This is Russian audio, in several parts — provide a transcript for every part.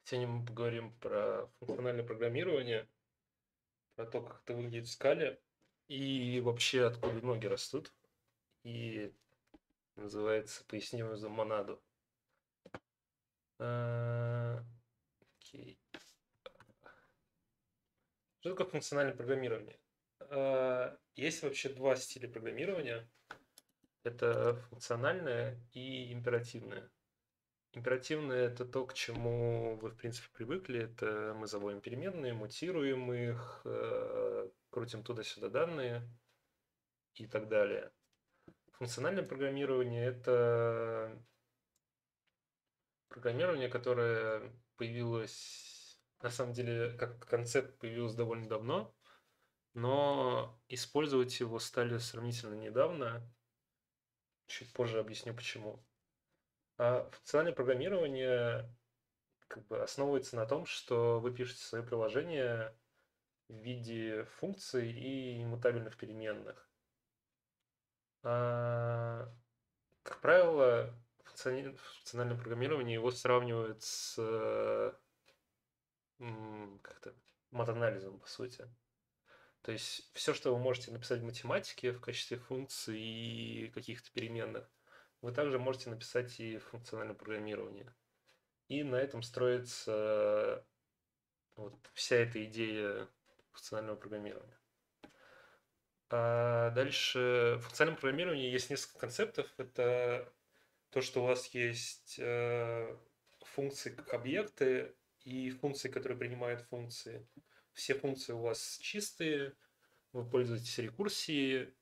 Сегодня мы поговорим про функциональное программирование, про то, как это выглядит в скале и вообще откуда ноги растут. И называется «Поясним за монаду». Окей. Что такое функциональное программирование? Есть вообще два стиля программирования. Это функциональное и императивное. Императивное – это то, к чему вы, в принципе, привыкли. Это мы заводим переменные, мутируем их, крутим туда-сюда данные и так далее. Функциональное программирование – это программирование, которое появилось, на самом деле, как концепт появилось довольно давно, но использовать его стали сравнительно недавно. Чуть позже объясню почему. А функциональное программирование как бы основывается на том, что вы пишете свое приложение в виде функций и иммутабельных переменных. Как правило, функциональное программирование его сравнивают с как-то мат-анализом, по сути. То есть все, что вы можете написать в математике в качестве функций и каких-то переменных, вы также можете написать и в функциональном программировании. И на этом строится вот вся эта идея функционального программирования. А дальше в функциональном программировании есть несколько концептов. Это то, что у вас есть функции как объекты и функции, которые принимают функции. Все функции у вас чистые, вы пользуетесь рекурсией.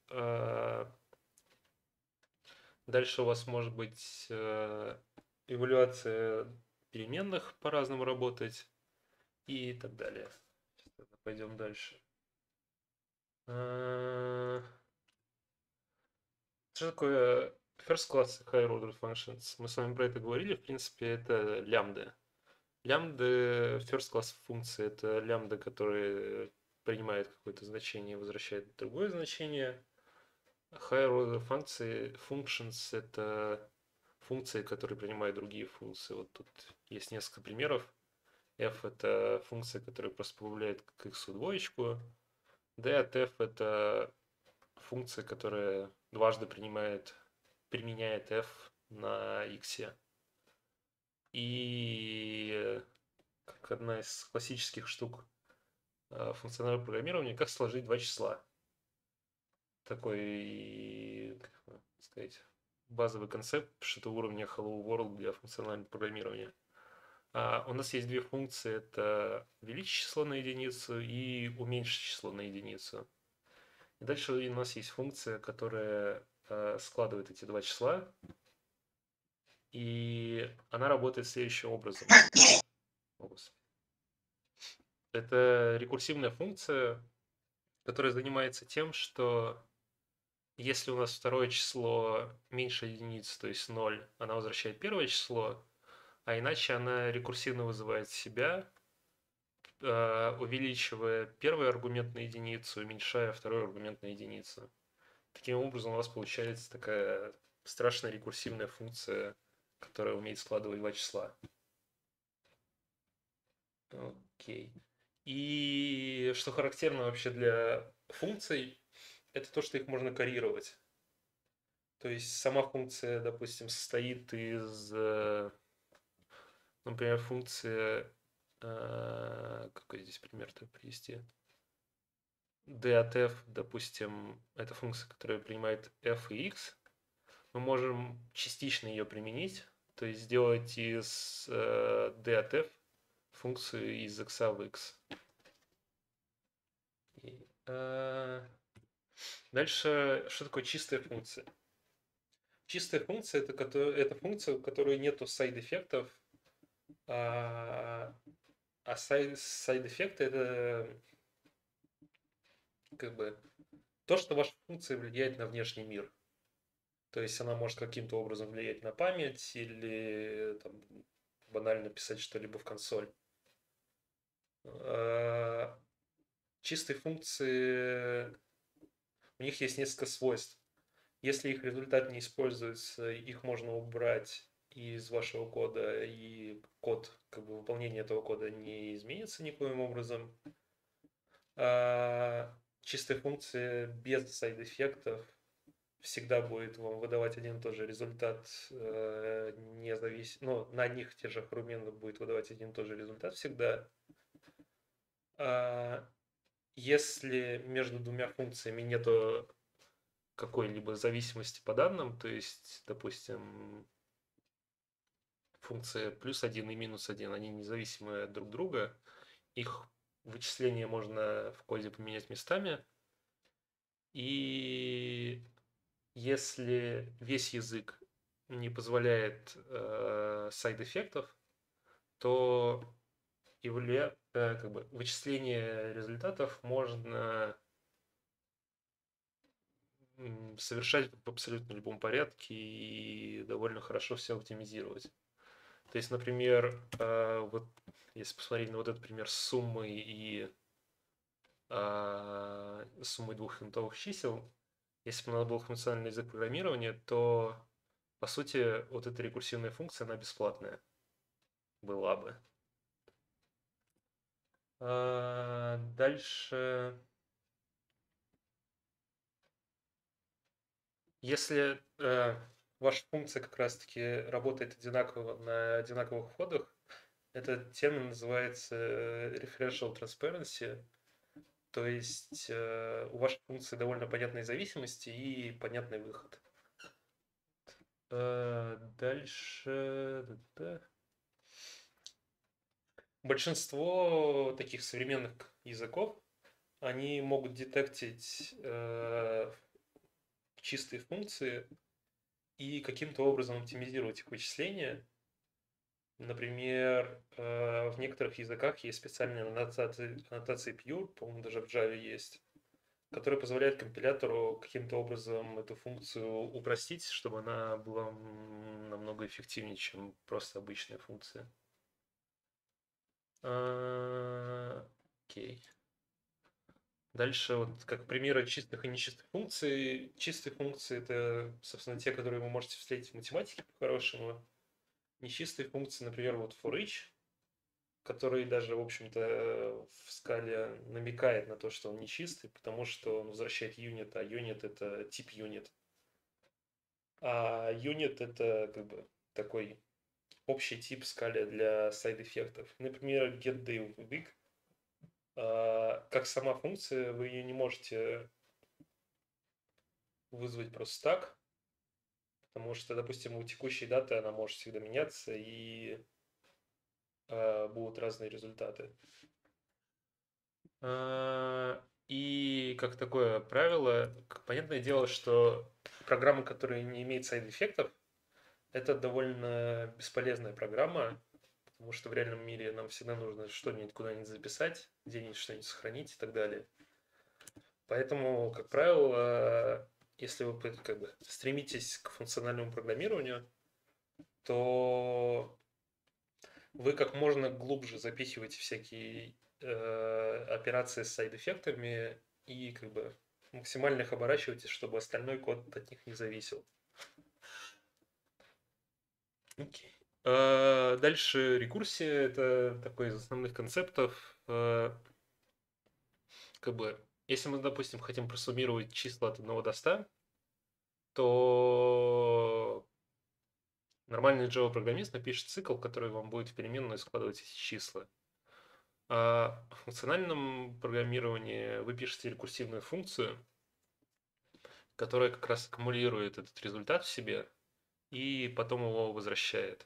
Дальше у вас может быть эвалюация переменных по-разному работать и так далее. Сейчас пойдем дальше. Что такое first class higher order functions? Мы с вами про это говорили. В принципе, это лямбды. Лямбды first class функции. Это лямбда, которая принимает какое-то значение и возвращает другое значение. Higher order функции, functions – это функции, которые принимают другие функции. Вот тут есть несколько примеров. F – это функция, которая просто добавляет к x двоечку. D от f – это функция, которая дважды применяет f на x. И как одна из классических штук функционального программирования, как сложить два числа. Такой, как сказать, базовый концепт что-то уровня Hello World для функционального программирования. У нас есть две функции. Это увеличить число на единицу и уменьшить число на единицу. И дальше у нас есть функция, которая складывает эти два числа. И она работает следующим образом. Это рекурсивная функция, которая занимается тем, что если у нас второе число меньше единицы, то есть 0, она возвращает первое число, а иначе она рекурсивно вызывает себя, увеличивая первый аргумент на единицу, уменьшая второй аргумент на единицу. Таким образом у вас получается такая страшная рекурсивная функция, которая умеет складывать два числа. Окей. И что характерно вообще для функций, это то, что их можно карировать. То есть сама функция, допустим, состоит из, например, функция, какой здесь пример-то привести? D от f, допустим, это функция, которая принимает f и x. Мы можем частично ее применить, то есть сделать из d от f функцию из x в x. Дальше, что такое чистая функция? Чистая функция это функция, у которой нету сайд-эффектов, а сайд-эффекты это как бы то, что ваша функция влияет на внешний мир. То есть она может каким-то образом влиять на память или там, банально писать что-либо в консоль. Чистые функции, у них есть несколько свойств. Если их результат не используется, их можно убрать из вашего кода, и код как бы выполнение этого кода не изменится никоим образом. Чистая функция без сайд-эффектов всегда будет вам выдавать один и тот же результат, но на одних и тех же аргументах будет выдавать один и тот же результат всегда. Если между двумя функциями нету какой-либо зависимости по данным, то есть, допустим, функция +1 и -1, они независимы друг от друга, их вычисление можно в коде поменять местами, и если весь язык не позволяет сайд-эффектов, то вычисление результатов можно совершать в абсолютно любом порядке и довольно хорошо все оптимизировать. То есть, например, вот если посмотреть на вот этот пример с суммой двух интовых чисел, если бы у нас был функциональный язык программирования, то, по сути, вот эта рекурсивная функция, она бесплатная была бы. Дальше, если ваша функция как раз-таки работает одинаково на одинаковых входах, эта тема называется referential transparency, то есть у вашей функции довольно понятные зависимости и понятный выход. Дальше. Большинство таких современных языков, они могут детектить чистые функции и каким-то образом оптимизировать их вычисления. Например, в некоторых языках есть специальные аннотации pure, по-моему, даже в Java есть, которые позволяют компилятору каким-то образом эту функцию упростить, чтобы она была намного эффективнее, чем просто обычная функция. Окей. Дальше, вот как примеры чистых и нечистых функций. Чистые функции — это, собственно, те, которые вы можете встретить в математике по-хорошему. Нечистые функции, например, вот for each, который даже, в общем-то, в скале намекает на то, что он нечистый, потому что он возвращает unit, а unit — это тип unit. А unit — это как бы такой общий тип в скале для сайд-эффектов. Например, getDayWeek. Как сама функция, вы ее не можете вызвать просто так, потому что, допустим, у текущей даты она может всегда меняться, и будут разные результаты. И как такое правило, понятное дело, что программа, которая не имеет сайд-эффектов, это довольно бесполезная программа, потому что в реальном мире нам всегда нужно что-нибудь куда-нибудь записать, где-нибудь что-нибудь сохранить и так далее. Поэтому, как правило, если вы как бы стремитесь к функциональному программированию, то вы как можно глубже запихиваете всякие операции с сайд-эффектами и как бы максимально их оборачиваете, чтобы остальной код от них не зависел. Окей. Дальше рекурсия — это такой из основных концептов. Как бы, если мы, допустим, хотим просуммировать числа от 1 до 100, то нормальный Java-программист напишет цикл, который вам будет в переменную складывать эти числа. А в функциональном программировании вы пишете рекурсивную функцию, которая как раз аккумулирует этот результат в себе и потом его возвращает.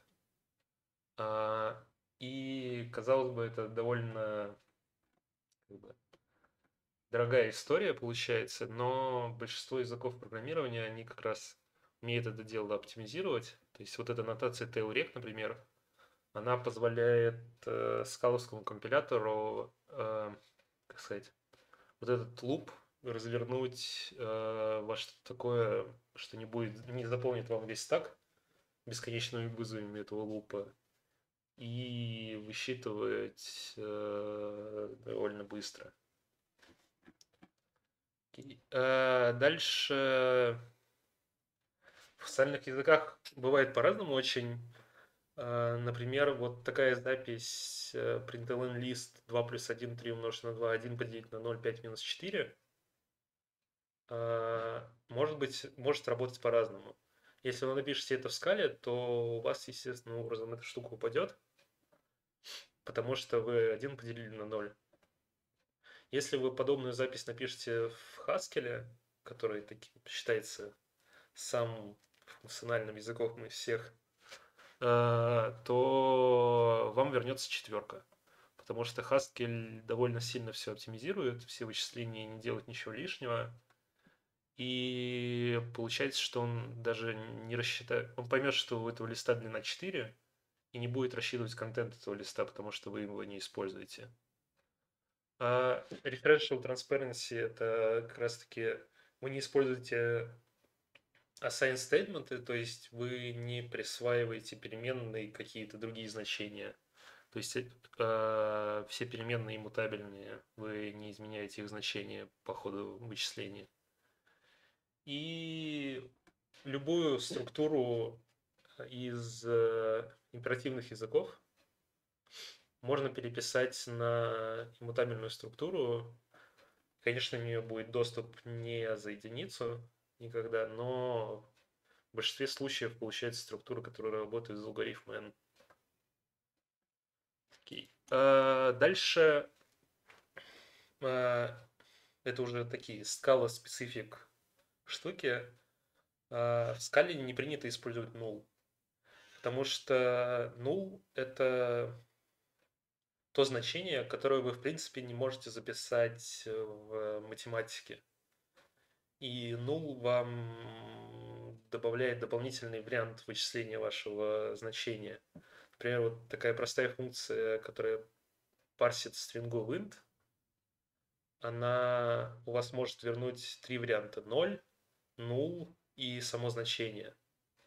И, казалось бы, это довольно как бы дорогая история получается, но большинство языков программирования, они как раз умеют это дело оптимизировать. То есть вот эта нотация tailrec, например, она позволяет скаловскому компилятору, как сказать, вот этот луп развернуть во что-то такое, что не заполнит вам весь стак бесконечными вызовами этого лупа, и высчитывать довольно быстро. Дальше в социальных языках бывает по-разному очень. Например, вот такая запись println list 2 плюс 1, 3 умножить на 2, 1 поделить на 0, 5 минус 4, может работать по-разному. Если вы напишете это в скале, то у вас, естественным образом, эта штука упадет, потому что вы 1 поделили на 0. Если вы подобную запись напишете в Haskell, который считается самым функциональным языком из всех, то вам вернется четверка. Потому что Haskell довольно сильно все оптимизирует, все вычисления не делает ничего лишнего. И получается, что он даже не рассчитает, он поймет, что у этого листа длина 4, и не будет рассчитывать контент этого листа, потому что вы его не используете. А Referential Transparency — это как раз-таки вы не используете assign statement, то есть вы не присваиваете переменные какие-то другие значения. То есть все переменные иммутабельные, вы не изменяете их значения по ходу вычисления. И любую структуру из императивных языков можно переписать на иммутабельную структуру. Конечно, у нее будет доступ не за единицу никогда, но в большинстве случаев получается структура, которая работает из алгоритма N. Окей. Дальше это уже такие скала-специфик штуки. В скале не принято использовать null, потому что null — это то значение, которое вы в принципе не можете записать в математике. И null вам добавляет дополнительный вариант вычисления вашего значения. Например, вот такая простая функция, которая парсит стрингу в int, она у вас может вернуть три варианта: 0, null и само значение.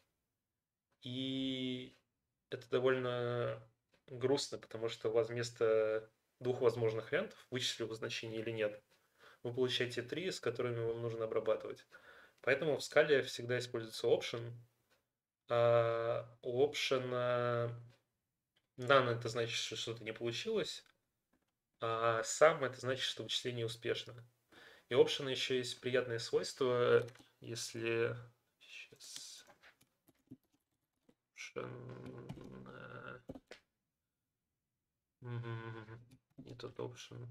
И это довольно грустно, потому что у вас вместо двух возможных вариантов, вычислил вы значение или нет, вы получаете три, с которыми вам нужно обрабатывать. Поэтому в скале всегда используется option. А у option none — это значит, что что-то не получилось, а sum — это значит, что вычисление успешно. И option еще есть приятное свойство, если... Сейчас... Не тот option.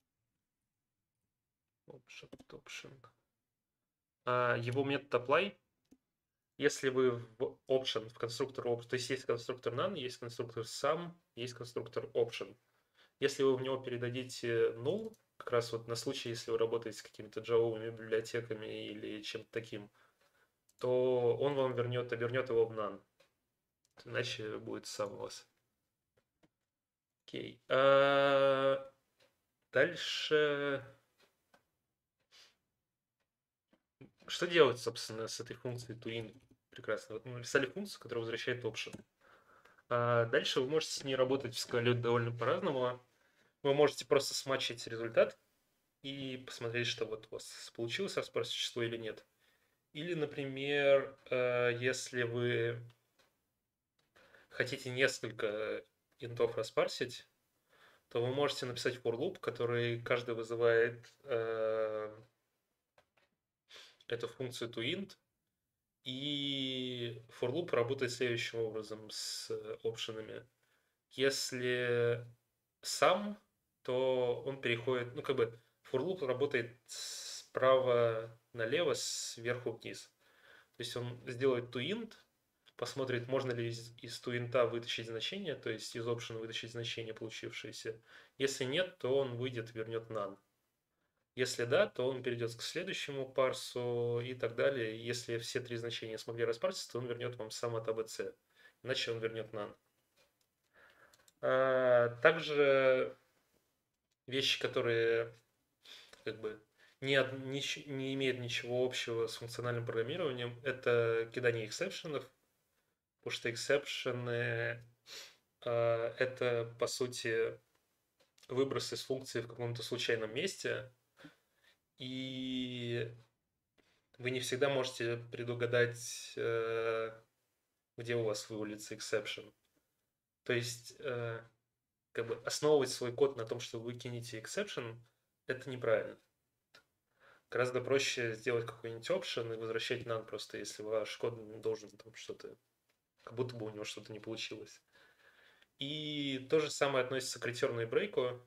Option. Его метод apply. Если вы в option, в конструктор option, то есть конструктор none, есть конструктор sum, есть конструктор option. Если вы в него передадите null, как раз вот на случай, если вы работаете с какими-то джавовыми библиотеками или чем-то таким, то он вам вернет его в none. Иначе будет sum у вас. Окей. Дальше... Что делать, собственно, с этой функцией toIn? Прекрасно. Вот мы написали функцию, которая возвращает option. Дальше вы можете с ней работать в скале довольно по-разному. Вы можете просто смачить результат и посмотреть, что вот у вас получилось распарсить число или нет. Или, например, если вы хотите несколько интов распарсить, то вы можете написать for loop, который каждый вызывает эту функцию toInt. И for loop работает следующим образом с опшенами. Если sum, то он переходит, for loop работает справа налево, сверху вниз. То есть он сделает toInt, посмотрит, можно ли из toInt вытащить значение, то есть из option вытащить значение получившееся. Если нет, то он выйдет, вернет none. Если да, то он перейдет к следующему парсу и так далее. Если все три значения смогли распарситься, то он вернет вам сам от ABC. Иначе он вернет none. Также вещи, которые не имеют ничего общего с функциональным программированием, это кидание эксепшенов, потому что эксепшены это, по сути, выброс из функции в каком-то случайном месте, и вы не всегда можете предугадать, где у вас вывалится exception. То есть, как бы основывать свой код на том, что вы кинете exception, это неправильно. Гораздо проще сделать какой-нибудь option и возвращать none просто, если ваш код должен там что-то, как будто бы у него что-то не получилось. И то же самое относится к return и break.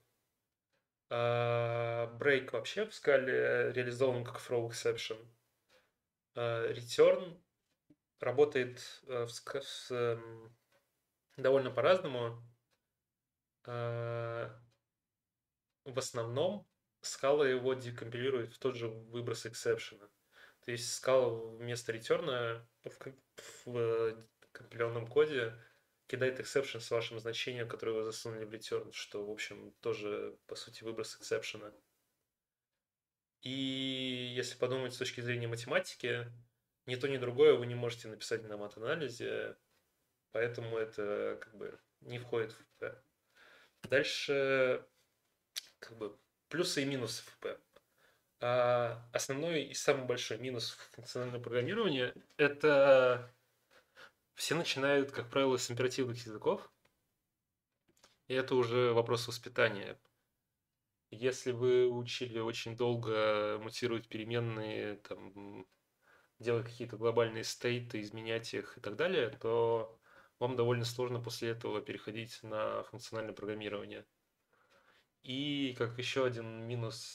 Break вообще в скале реализован как throw exception. Return работает довольно по-разному. В основном скала его декомпилирует в тот же выброс эксепшена. То есть скала вместо ретерна в компиляционном коде кидает эксепшн с вашим значением, которое вы засунули в return, что, в общем, тоже, по сути, выброс эксепшена. И если подумать с точки зрения математики, ни то, ни другое вы не можете написать на мат-анализе, поэтому это как бы не входит в ФП. Дальше как бы плюсы и минусы ФП. Основной и самый большой минус функционального программирования – это все начинают, как правило, с императивных языков, и это уже вопрос воспитания. Если вы учили очень долго мутировать переменные, там, делать какие-то глобальные стейты, изменять их и так далее, то вам довольно сложно после этого переходить на функциональное программирование. И как еще один минус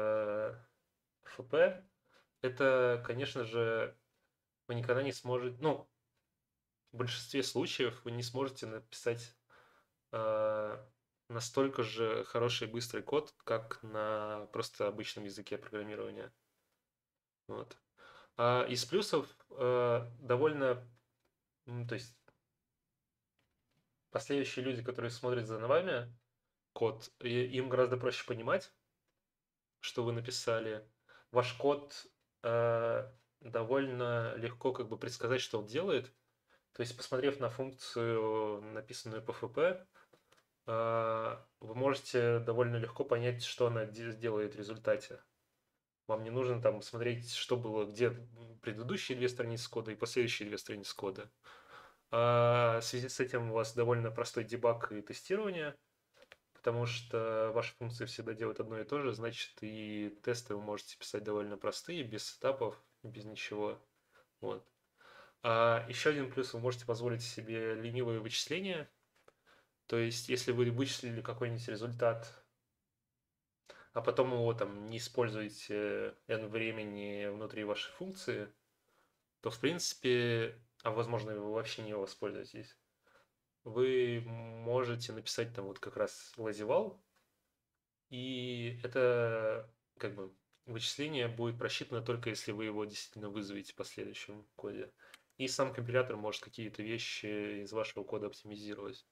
ФП, это, конечно же, вы никогда не сможете, ну, в большинстве случаев вы не сможете написать настолько же хороший и быстрый код, как на просто обычном языке программирования. Вот. Из плюсов довольно, то есть последующие люди, которые смотрят за вами код, им гораздо проще понимать, что вы написали. Ваш код довольно легко как бы предсказать, что он делает. То есть, посмотрев на функцию, написанную по ФП, вы можете довольно легко понять, что она сделает в результате. Вам не нужно там смотреть, что было, где предыдущие две страницы кода и последующие две страницы кода. В связи с этим у вас довольно простой дебаг и тестирование, потому что ваши функции всегда делают одно и то же, значит, и тесты вы можете писать довольно простые, без сетапов, без ничего. Вот. Еще один плюс, вы можете позволить себе ленивые вычисления. То есть, если вы вычислили какой-нибудь результат, а потом его там не используете n времени внутри вашей функции, то в принципе, возможно вы вообще не его воспользуетесь, вы можете написать там вот как раз лазивал, и это как бы вычисление будет просчитано только если вы его действительно вызовете в последующем коде. И сам компилятор может какие-то вещи из вашего кода оптимизировать.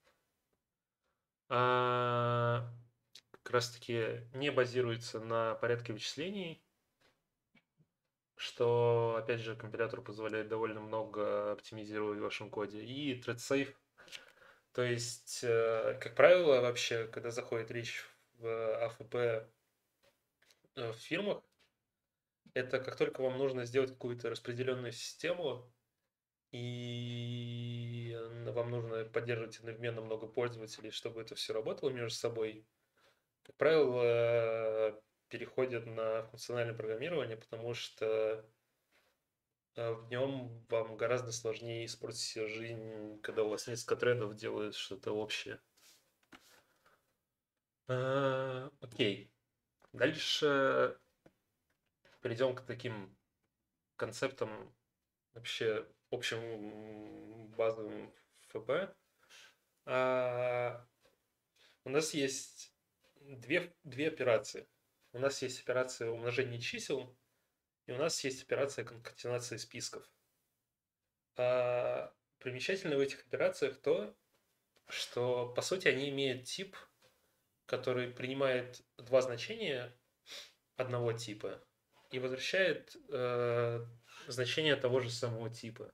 Как раз таки не базируется на порядке вычислений, что, опять же, компилятору позволяет довольно много оптимизировать в вашем коде. И thread safe, то есть, как правило, вообще, когда заходит речь в АФП в фирмах, это как только вам нужно сделать какую-то распределенную систему, и вам нужно поддерживать одновременно много пользователей, чтобы это все работало между собой, как правило, переходят на функциональное программирование, потому что в нем вам гораздо сложнее испортить себе жизнь, когда у вас несколько трендов делают что-то общее. Окей. Дальше перейдем к таким концептам, вообще общим базовым ФП. У нас есть две операции. У нас есть операция умножения чисел, и у нас есть операция конкатенации списков. Примечательно в этих операциях то, что по сути они имеют тип, который принимает два значения одного типа и возвращает значение того же самого типа.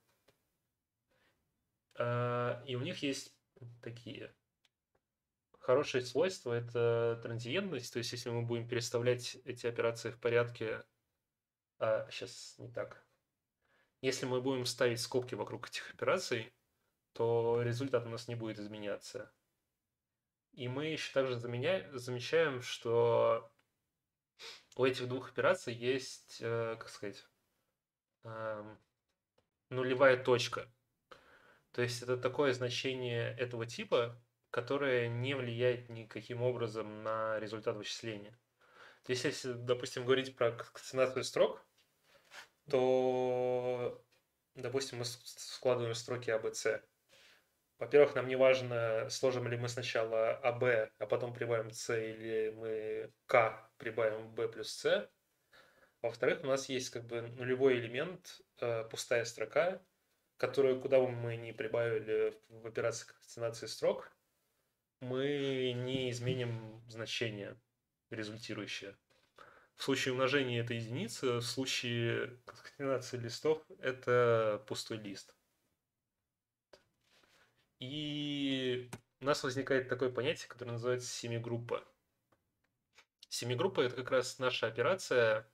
И у них есть такие хорошие свойства. Это транзиентность, то есть если мы будем переставлять эти операции в порядке... сейчас не так. Если мы будем ставить скобки вокруг этих операций, то результат у нас не будет изменяться. И мы еще также замечаем, что у этих двух операций есть, как сказать, эм, нулевая точка. То есть это такое значение этого типа, которое не влияет никаким образом на результат вычисления. То есть если, допустим, говорить про конкатенацию строк, то, допустим, мы складываем строки А, Б, С. Во-первых, нам не важно, сложим ли мы сначала АБ, а потом прибавим С, или мы К прибавим Б плюс С. Во-вторых, у нас есть как бы нулевой элемент, пустая строка, которую, куда бы мы ни прибавили в операции конкатенации строк, мы не изменим значение результирующее. В случае умножения это единица, в случае конкатенации листов это пустой лист. И у нас возникает такое понятие, которое называется семигруппа. Семигруппа это как раз наша операция,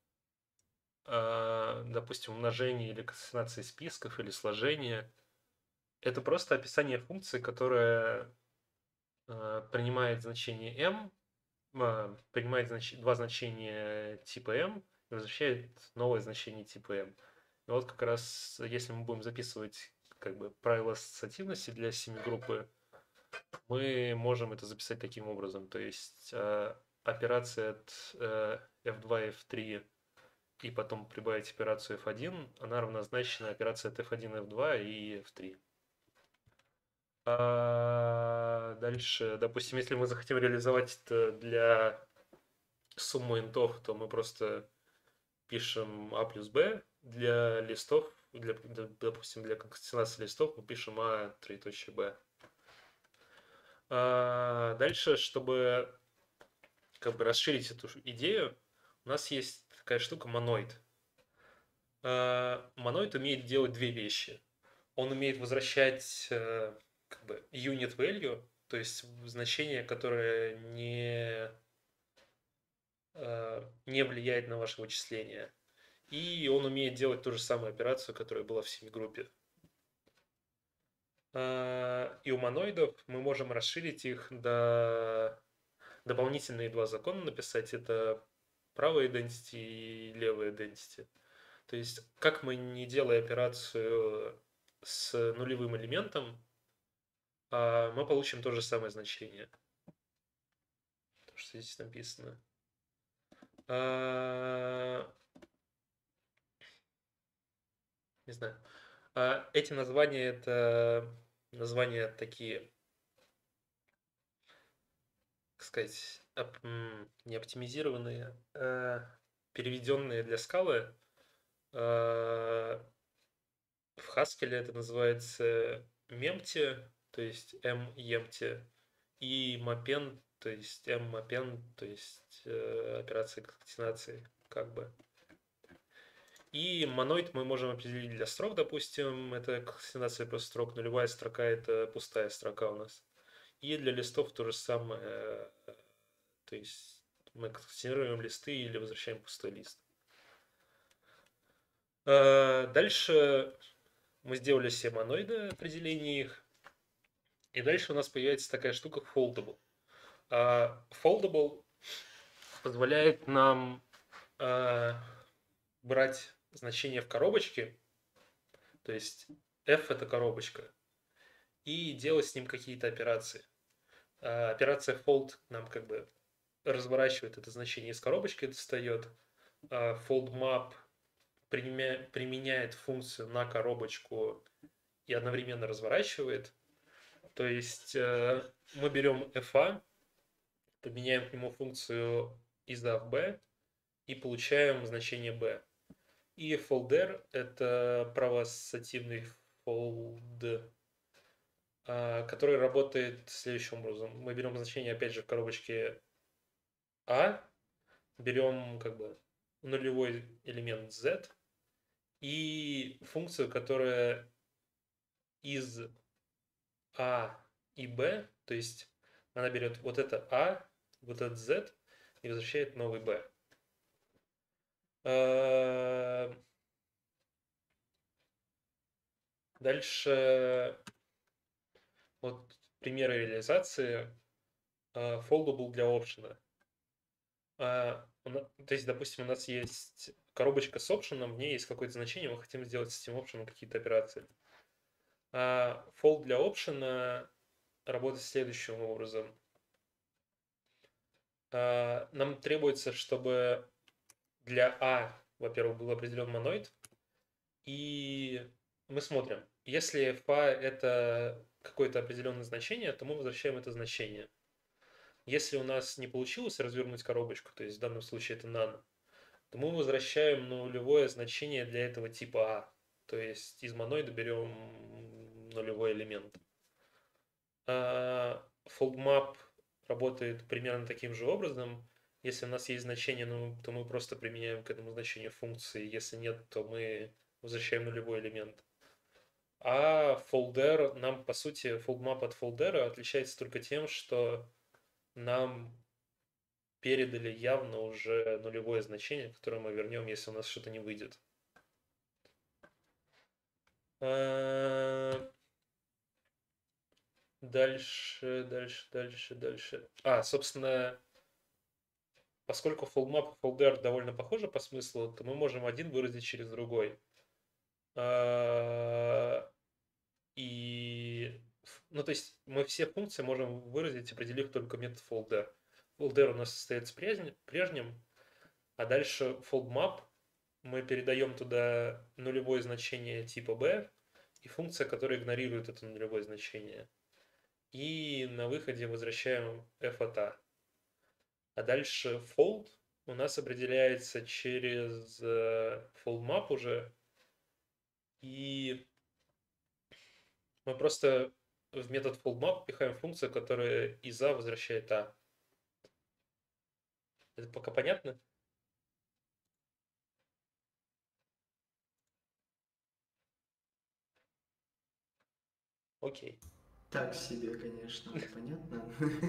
допустим, умножение или конкатенация списков или сложение. Это просто описание функции, которая принимает значение m, принимает два значения типа m и возвращает новое значение типа m. И вот как раз, если мы будем записывать как бы правила ассоциативности для семигруппы, мы можем это записать таким образом. То есть операция от f2, f3 и потом прибавить операцию f1, она равнозначна операции от f1, f2 и f3. Дальше, допустим, если мы захотим реализовать это для суммы интов, то мы просто пишем А плюс Б. Для листов, допустим, для конкатенации листов мы пишем А троеточие Б. Дальше, чтобы как бы расширить эту идею, у нас есть такая штука моноид. Моноид умеет делать две вещи. Он умеет возвращать как бы unit value, то есть значение, которое не влияет на ваше вычисление. И он умеет делать ту же самую операцию, которая была в семигруппе. И у моноидов мы можем расширить их до дополнительные два закона написать. Это правая identity и левая identity. То есть, как мы не делая операцию с нулевым элементом, мы получим то же самое значение. То, что здесь написано. Не знаю. Эти названия это названия такие, как сказать, не оптимизированные, переведенные для скалы. В Haskell это называется mempty, то есть m-empty, и mapend, то есть m-mapend, то есть операция конкатенации, как бы. И моноид мы можем определить для строк, допустим, это конкатенация просто строк, нулевая строка это пустая строка у нас. И для листов то же самое, то есть мы конкатинируем листы или возвращаем пустой лист. Дальше мы сделали все моноиды, определение их. И дальше у нас появляется такая штука foldable. Foldable позволяет нам брать значение в коробочке, то есть f это коробочка, и делать с ним какие-то операции. Операция fold нам как бы разворачивает это значение из коробочки, достает. Fold map применяет функцию на коробочку и одновременно разворачивает. То есть мы берем fa, поменяем к нему функцию из A в B и получаем значение B. И folder это правоассоциативный fold, который работает следующим образом. Мы берем значение, опять же, в коробочке A, берем как бы нулевой элемент Z и функцию, которая из A и B, то есть она берет вот это A, вот этот Z и возвращает новый B. Дальше вот примеры реализации. foldable для опшена. То есть, допустим, у нас есть коробочка с опшеном, в ней есть какое-то значение, мы хотим сделать с этим опшеном какие-то операции. Fold для опшена работает следующим образом. Нам требуется, чтобы для А, во-первых, был определен моноид, и мы смотрим, если FA это какое-то определенное значение, то мы возвращаем это значение. Если у нас не получилось развернуть коробочку, то есть в данном случае это none, то мы возвращаем нулевое значение для этого типа А. То есть из моноида берем нулевой элемент. FoldMap работает примерно таким же образом. Если у нас есть значение, то мы просто применяем к этому значению функции. Если нет, то мы возвращаем нулевой элемент. А folder нам, по сути, FoldMap от folder отличается только тем, что нам передали явно уже нулевое значение, которое мы вернем, если у нас что-то не выйдет. Дальше. Собственно, поскольку FoldMap и folder довольно похожи по смыслу, то мы можем один выразить через другой. То есть мы все функции можем выразить, определив только метод folder. Folder у нас остается прежним, а дальше FoldMap мы передаем туда нулевое значение типа B и функция, которая игнорирует это нулевое значение. И на выходе возвращаем f от A. А дальше fold у нас определяется через FoldMap уже. И мы просто в метод FoldMap пихаем функцию, которая из A возвращает A. Это пока понятно? Окей. Так себе, конечно, понятно.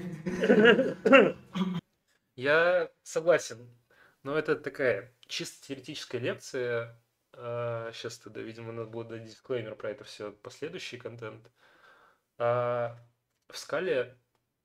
Я согласен. Но это такая чисто теоретическая лекция. Сейчас тогда, видимо, надо будет дать дисклеймер про это все, последующий контент. В скале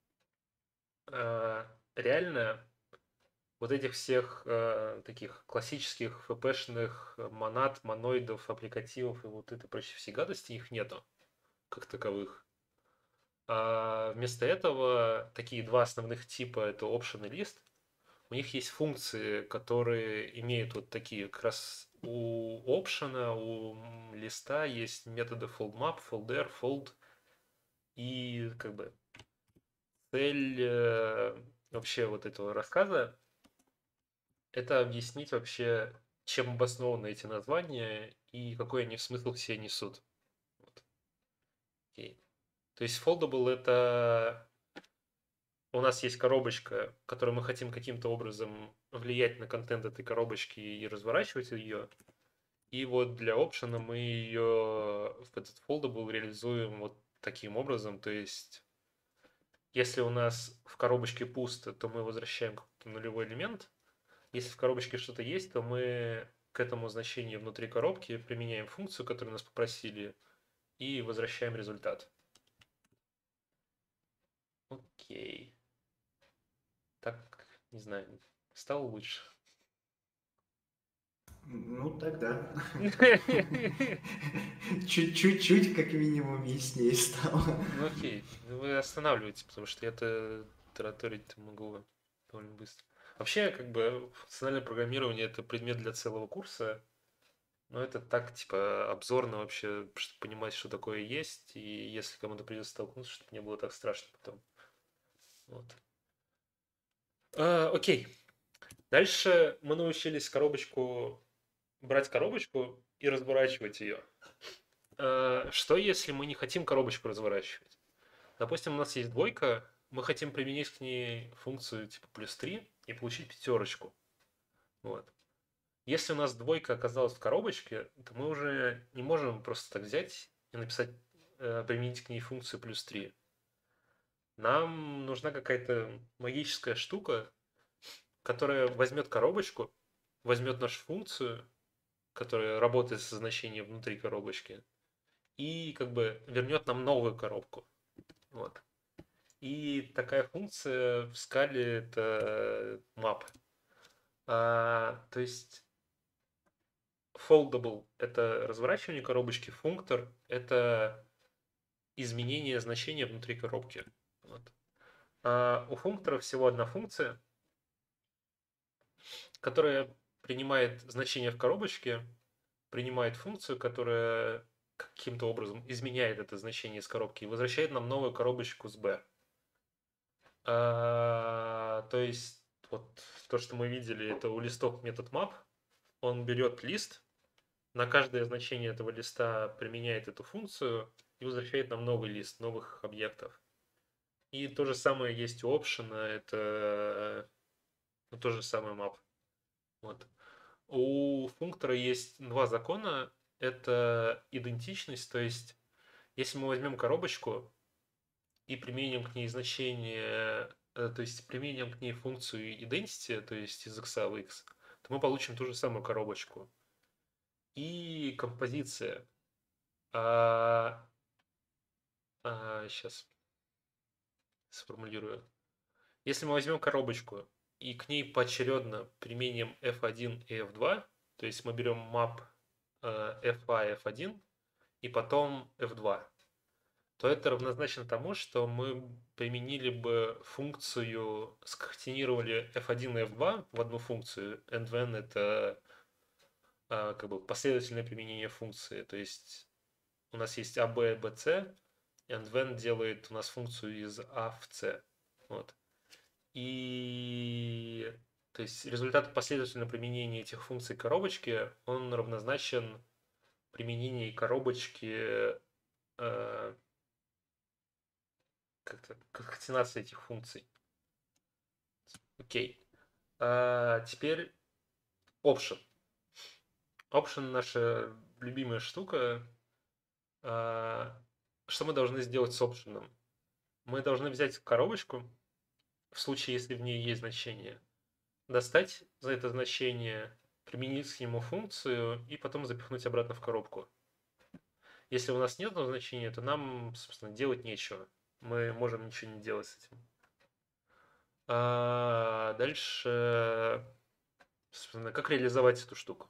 реально вот этих всех таких классических ФПшных монад, моноидов, аппликативов и вот этой прочей всей гадости, их нету как таковых. Вместо этого такие два основных типа — это option и list. У них есть функции, которые имеют вот такие, как раз у option, у листа есть методы foldMap, folder, fold. И как бы цель вообще вот этого рассказа — это объяснить вообще, чем обоснованы эти названия и какой они смысл все несут. Вот. Окей. То есть foldable — это у нас есть коробочка, которой мы хотим каким-то образом влиять на контент этой коробочки и разворачивать ее. И вот для опшена мы ее в этот foldable реализуем вот таким образом. То есть, если у нас в коробочке пусто, то мы возвращаем какой-то нулевой элемент. Если в коробочке что-то есть, то мы к этому значению внутри коробки применяем функцию, которую нас попросили, и возвращаем результат. Окей. Так, не знаю, стало лучше. Ну, тогда. Чуть-чуть, как минимум, яснее стало. Ну окей, вы останавливаете, потому что я-то тараторить могу довольно быстро. Вообще, как бы, функциональное программирование — это предмет для целого курса, но это так, типа, обзорно вообще, чтобы понимать, что такое есть, и если кому-то придется столкнуться, чтобы не было так страшно потом. Вот. Окей. Дальше мы научились брать коробочку и разворачивать ее. Что если мы не хотим коробочку разворачивать? Допустим, у нас есть двойка, мы хотим применить к ней функцию типа +3 и получить пятерочку. Вот. Если у нас двойка оказалась в коробочке, то мы уже не можем просто так взять и написать, применить к ней функцию +3. Нам нужна какая-то магическая штука, которая возьмет коробочку, возьмет нашу функцию, которая работает со значением внутри коробочки, и как бы вернет нам новую коробку. Вот. И такая функция в скале это map. То есть foldable это разворачивание коробочки, функтор это изменение значения внутри коробки. Вот. У функтора всего одна функция, которая принимает значение в коробочке, принимает функцию, которая каким-то образом изменяет это значение из коробки и возвращает нам новую коробочку с b. То есть вот то, что мы видели, это у листов метод map. Он берет лист, на каждое значение этого листа применяет эту функцию и возвращает нам новый лист, новых объектов. И то же самое есть у option, это то же самое map. Вот. У функтора есть два закона. Это идентичность, то есть если мы возьмем коробочку и применим к ней значение, то есть применим к ней функцию identity, то есть из x в x, то мы получим ту же самую коробочку. И композиция. Сейчас сформулирую. Если мы возьмем коробочку и к ней поочередно применим f1 и f2, то есть мы берем map f2 f1 и потом f2, то это равнозначно тому, что мы применили бы функцию, сконкатенировали f1 и f2 в одну функцию. End-to-end это как бы последовательное применение функции. То есть у нас есть a, b, b, c, end-to-end делает у нас функцию из a в c. Вот. И то есть результат последовательного применения этих функций коробочки, он равнозначен применению коробочки как-то конкатенации этих функций. Окей. Теперь option. Option наша любимая штука. Что мы должны сделать с option? Мы должны взять коробочку, в случае, если в ней есть значение, достать за это значение, применить к нему функцию и потом запихнуть обратно в коробку. Если у нас нет значения, то нам, собственно, делать нечего. Мы можем ничего не делать с этим. Дальше, собственно, как реализовать эту штуку?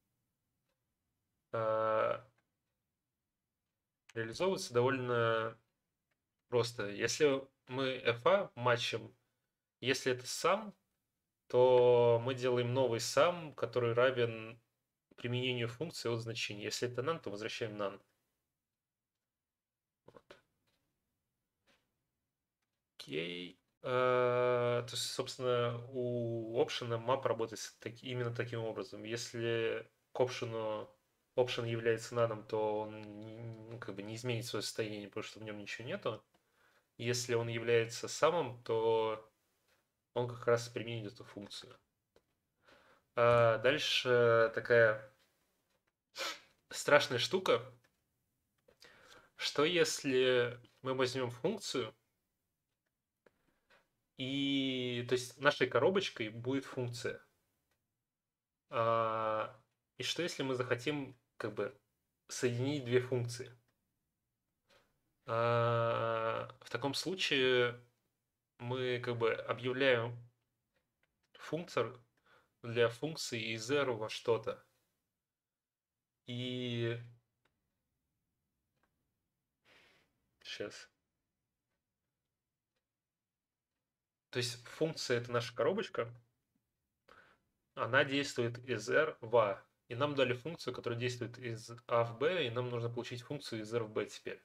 Реализовывается довольно просто. Если мы FA матчим, если это сам, то мы делаем новый сам, который равен применению функции от значения. Если это none, то возвращаем none. Вот. Окей. То есть, собственно, у option map работает именно таким образом. Если к option является none, то он как бы не изменит свое состояние, потому что в нем ничего нету. Если он является самым, то он как раз применит эту функцию. Дальше такая страшная штука. Что если мы возьмем функцию, и то есть нашей коробочкой будет функция. И что если мы захотим как бы соединить две функции? В таком случае мы как бы объявляем функтор для функции из zero во что-то. И сейчас. То есть функция это наша коробочка, она действует из R в A. И нам дали функцию, которая действует из A в B, и нам нужно получить функцию из R в B теперь.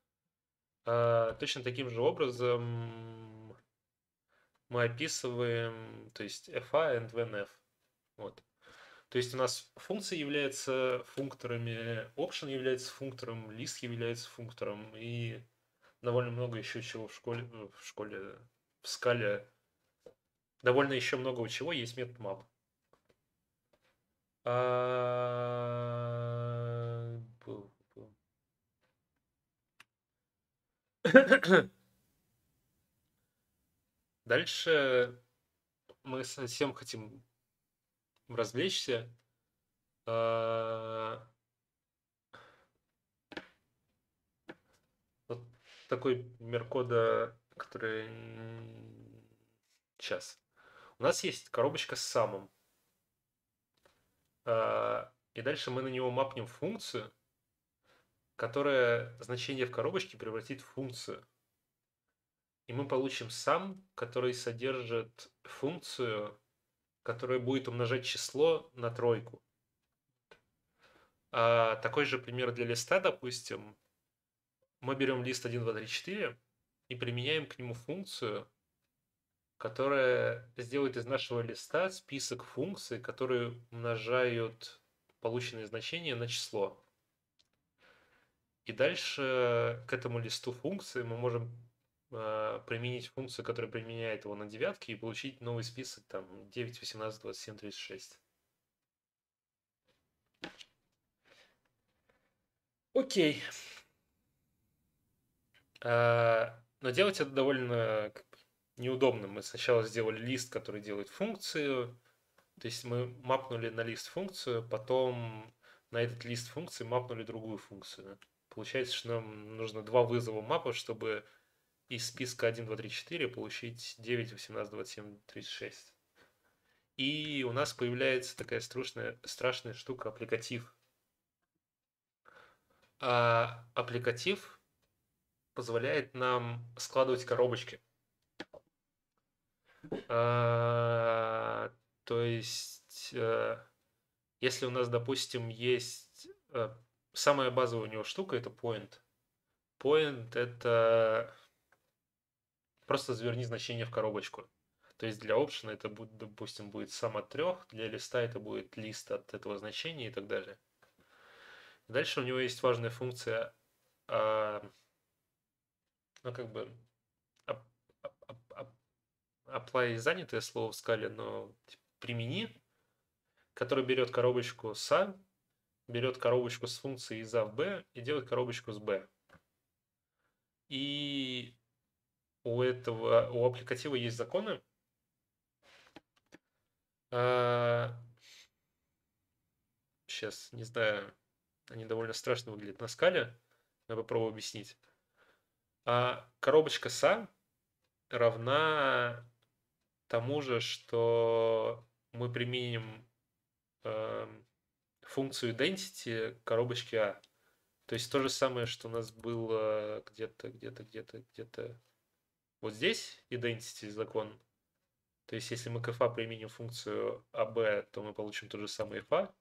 Точно таким же образом мы описываем, то есть FA and VNF. Вот. То есть у нас функция является функторами, option является функтором, list является функтором, и довольно много еще чего в скале, довольно еще много чего есть метод map. Дальше мы совсем хотим развлечься. Вот такой пример кода которые... Сейчас. У нас есть коробочка с самым. И дальше мы на него мапнем функцию, которая значение в коробочке превратит в функцию. И мы получим сам, который содержит функцию, которая будет умножать число на тройку. Такой же пример для листа, допустим. Мы берем лист 1, 2, 3, 4 и применяем к нему функцию, которая сделает из нашего листа список функций, которые умножают полученные значения на число. И дальше к этому листу функций мы можем применить функцию, которая применяет его на девятки, и получить новый список там 9, 18, 27, 36. Окей. Но делать это довольно неудобно. Мы сначала сделали лист, который делает функцию, то есть мы мапнули на лист функцию, потом на этот лист функции мапнули другую функцию. Получается, что нам нужно два вызова мапа, чтобы из списка 1, 2, 3, 4 получить 9, 18, 27, 36. И у нас появляется такая страшная штука аппликатив. Аппликатив позволяет нам складывать коробочки. То есть, если у нас, допустим, есть самая базовая у него штука, это point. Point это просто заверни значение в коробочку. То есть для option это будет, допустим, будет сам от 3, для листа это будет лист от этого значения и так далее. Дальше у него есть важная функция, ну как бы apply занятое слово в скале, но примени, который берет коробочку с А, берет коробочку с функцией из А в Б и делает коробочку с Б. И у аппликатива есть законы. Сейчас, не знаю, они довольно страшно выглядят на скале. Я попробую объяснить. Коробочка с А равна тому же, что мы применим функцию identity коробочки А. То есть то же самое, что у нас было где-то вот здесь identity закон. То есть если мы к FA применим функцию AB, то мы получим то же самое FA.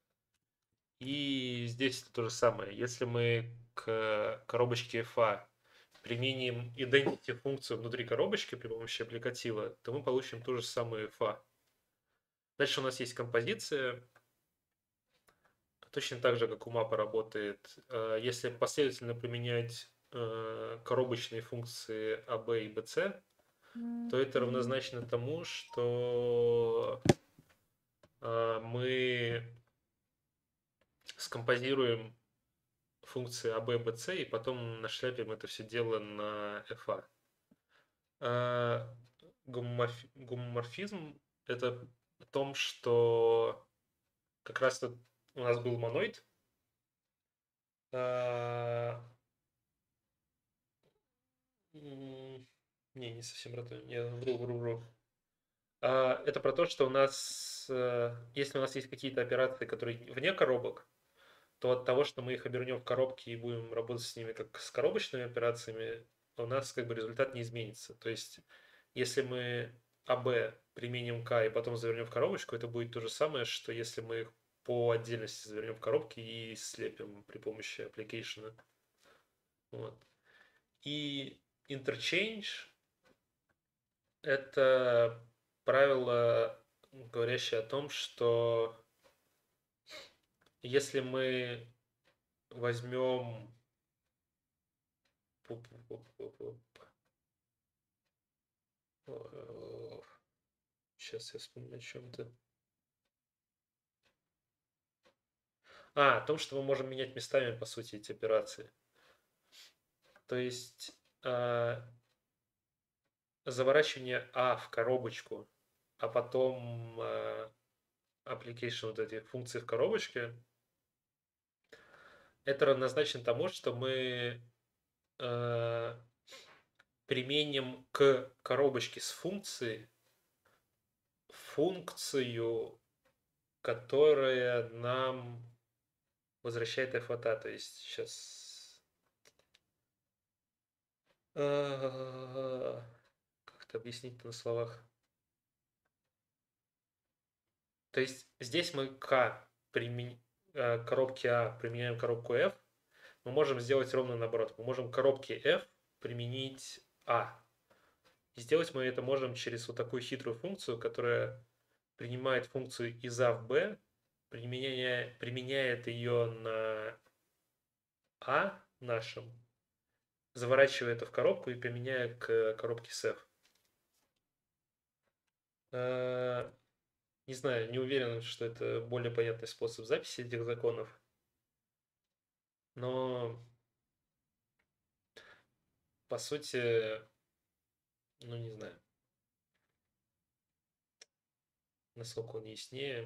И здесь это то же самое. Если мы к коробочке FA применим identity функцию внутри коробочки при помощи аппликатива, то мы получим то же самое FA. Дальше у нас есть композиция. Точно так же, как у мапа работает. Если последовательно применять коробочные функции AB и BC, то это равнозначно тому, что мы скомпозируем функции AB, BC и потом нашляпим это все дело на FA. Гомоморфизм – это о том, что как раз у нас был моноид. Не совсем про то. Я вру. Это про то, что у нас, если у нас есть какие-то операции, которые вне коробок, то от того, что мы их обернем в коробки и будем работать с ними как с коробочными операциями, у нас как бы результат не изменится. То есть, если мы АБ применим К и потом завернем в коробочку, это будет то же самое, что если мы их по отдельности завернем в коробки и слепим при помощи application. Вот. И interchange – это правило, говорящее о том, что если мы возьмем сейчас я вспомню о чем-то. О том, что мы можем менять местами, по сути, эти операции. То есть заворачивание А в коробочку, а потом application вот эти функции в коробочке, это равнозначно тому, что мы применим к коробочке с функцией функцию, которая нам возвращает f от a. То есть сейчас как это объяснить на словах? То есть здесь мы к коробке А применяем коробку F, мы можем сделать ровно наоборот. Мы можем к коробке F применить А. И сделать мы это можем через вот такую хитрую функцию, которая принимает функцию из А в Б, применяет ее на А нашем, заворачивая это в коробку и применяя к коробке с F. Не знаю, не уверен, что это более понятный способ записи этих законов. Но по сути, ну не знаю, насколько он яснее.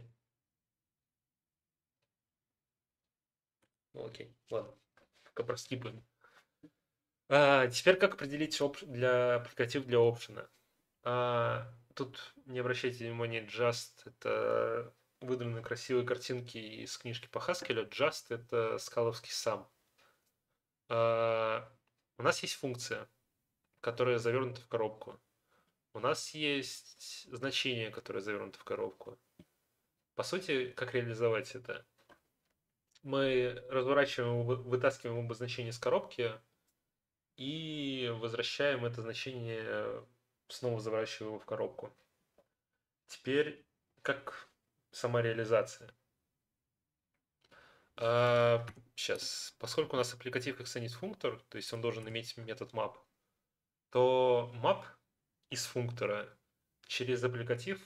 Ну окей, ладно, пока проскипаем. Теперь как определить для аппликатив для опшена? Тут не обращайте внимания, just это выдранные красивые картинки из книжки по Хаскелю, just это скаловский сам. У нас есть функция, которая завернута в коробку. У нас есть значение, которое завернуто в коробку. По сути, как реализовать это? Мы разворачиваем, вытаскиваем обозначение из коробки и возвращаем это значение, снова заворачиваем его в коробку. Теперь, как сама реализация? Сейчас, поскольку у нас аппликатив extended функтор, то есть он должен иметь метод map, то map из функтора через аппликатив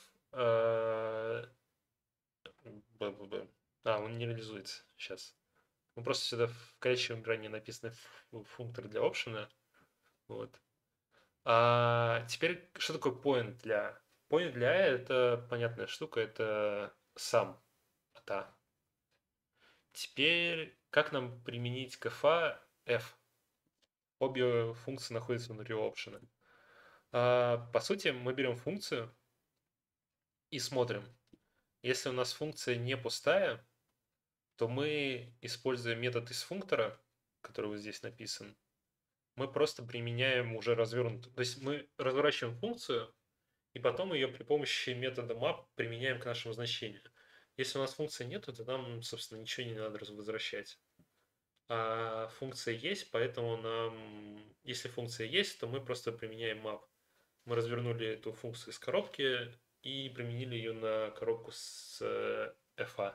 он не реализуется сейчас. Ну, просто сюда в коричневом экране написано функтор для опшена. Вот. Теперь, что такое point для? Point для это понятная штука, это сам от A. Теперь, как нам применить к f? Обе функции находятся внутри опшена. По сути, мы берем функцию и смотрим. Если у нас функция не пустая, то мы используем метод из функтора, который вот здесь написан. Мы просто применяем уже развернутую. То есть мы разворачиваем функцию, и потом ее при помощи метода map применяем к нашему значению. Если у нас функции нет, то нам, собственно, ничего не надо возвращать. А функция есть, поэтому нам, если функция есть, то мы просто применяем map. Мы развернули эту функцию из коробки и применили ее на коробку с FA.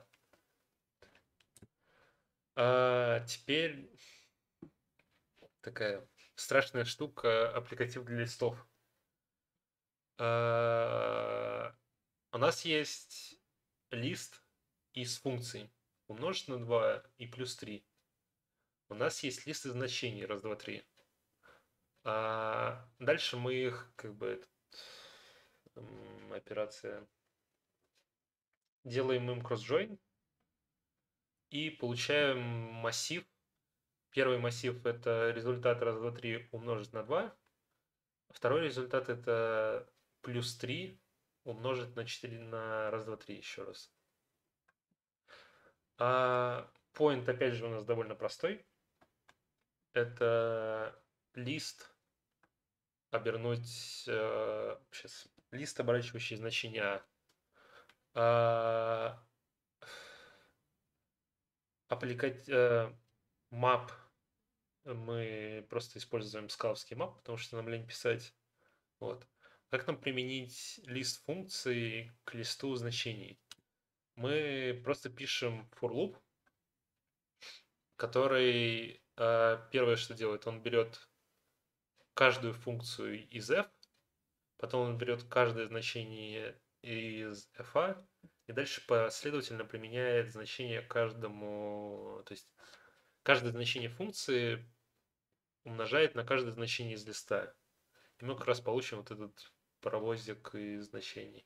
Теперь такая страшная штука, аппликатив для листов. У нас есть лист из функций умножить на 2 и плюс 3. У нас есть лист из значений раз, два, три. Дальше мы их, операция, делаем им кросс-джойн и получаем массив. Первый массив это результат раз, два, три умножить на 2. Второй результат это плюс 3 умножить на 4 на раз, два, три еще раз. Point опять же у нас довольно простой. Это лист обернуть, сейчас, лист, оборачивающий значение map мы просто используем скаловский map, потому что нам лень писать. Вот. Как нам применить лист функций к листу значений? Мы просто пишем for loop, который первое, что делает, он берет каждую функцию из f, потом он берет каждое значение из f, и дальше последовательно применяет значение каждому, то есть каждое значение функции умножает на каждое значение из листа. И мы как раз получим вот этот паровозик из значений.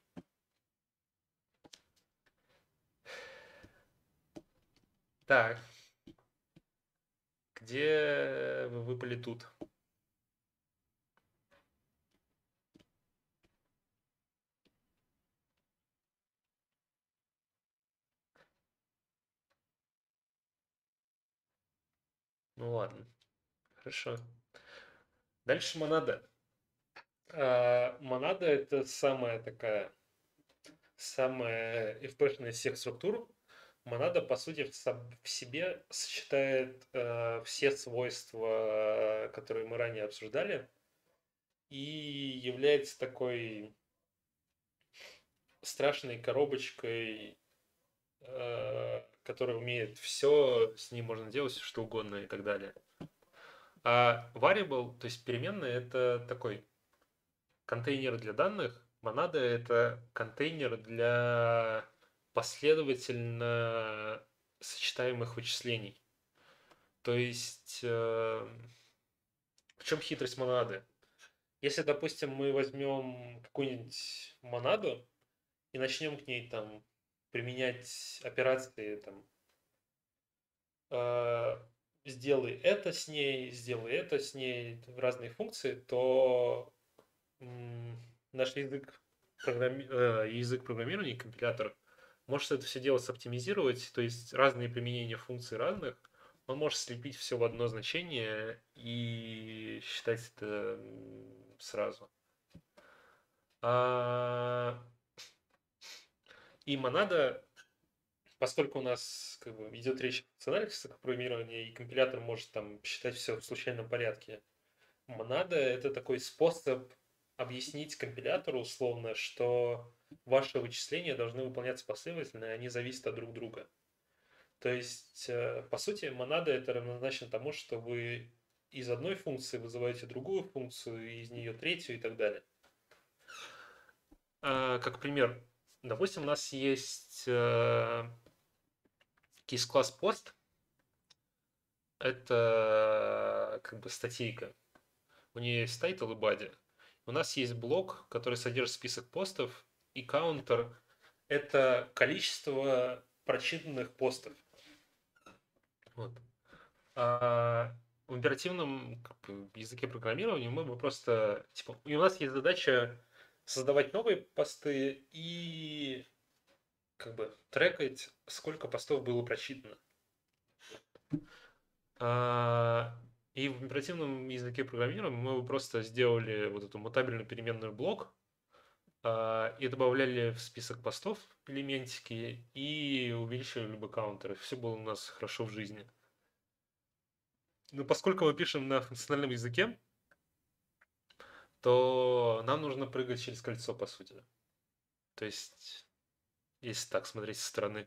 Так. Где вы выпали тут? Ну ладно, хорошо. Дальше монада. Монада это самая FP-шная из всех структур. Монада, по сути, в себе сочетает все свойства, которые мы ранее обсуждали, и является такой страшной коробочкой, которая умеет все, с ней можно делать всё что угодно и так далее. А variable, то есть переменная, это такой контейнер для данных. Монада это контейнер для последовательно сочетаемых вычислений. То есть в чем хитрость монады? Если, допустим, мы возьмем какую-нибудь монаду и начнем к ней там применять операции там э, сделай это с ней, разные функции, то наш язык программирования, компилятор, может это все дело соптимизировать, то есть разные применения функций разных, он может слепить все в одно значение и считать это сразу. И монада, поскольку у нас как бы идет речь о функциональных языках программирования, и компилятор может там считать все в случайном порядке, монада это такой способ объяснить компилятору условно, что ваши вычисления должны выполняться последовательно, и они зависят от друг друга. То есть, по сути, монада это равнозначно тому, что вы из одной функции вызываете другую функцию, и из нее третью и так далее. Как пример, допустим, у нас есть кейс-класс post. Это как бы статейка. У нее есть title и body. У нас есть блок, который содержит список постов, и counter – это количество прочитанных постов. Вот. А в императивном как бы, языке программирования мы бы просто... Типа, и у нас есть задача создавать новые посты и как бы трекать, сколько постов было прочитано. И в императивном языке программирования мы бы просто сделали вот эту мутабельную переменную блок и добавляли в список постов элементики и увеличивали бы каунтеры. Все было у нас хорошо в жизни. Но поскольку мы пишем на функциональном языке, то нам нужно прыгать через кольцо, по сути. То есть, если так смотреть со стороны.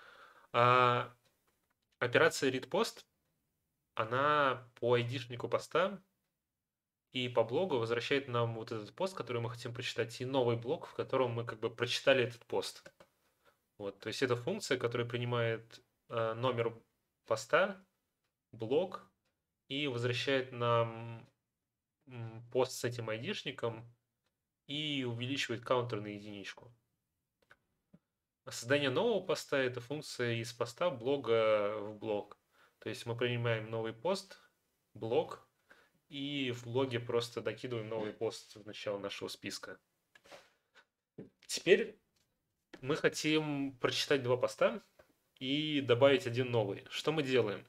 Операция read-post, она по айдишнику поста и по блогу возвращает нам вот этот пост, который мы хотим прочитать, и новый блок, в котором мы как бы прочитали этот пост. Вот, то есть это функция, которая принимает номер поста, блок, и возвращает нам пост с этим айдишником и увеличивает каунтер на единичку. Создание нового поста – это функция из поста блога в блок. То есть мы принимаем новый пост, блок, и в блоге просто докидываем новый пост в начало нашего списка. Теперь мы хотим прочитать два поста и добавить один новый. Что мы делаем?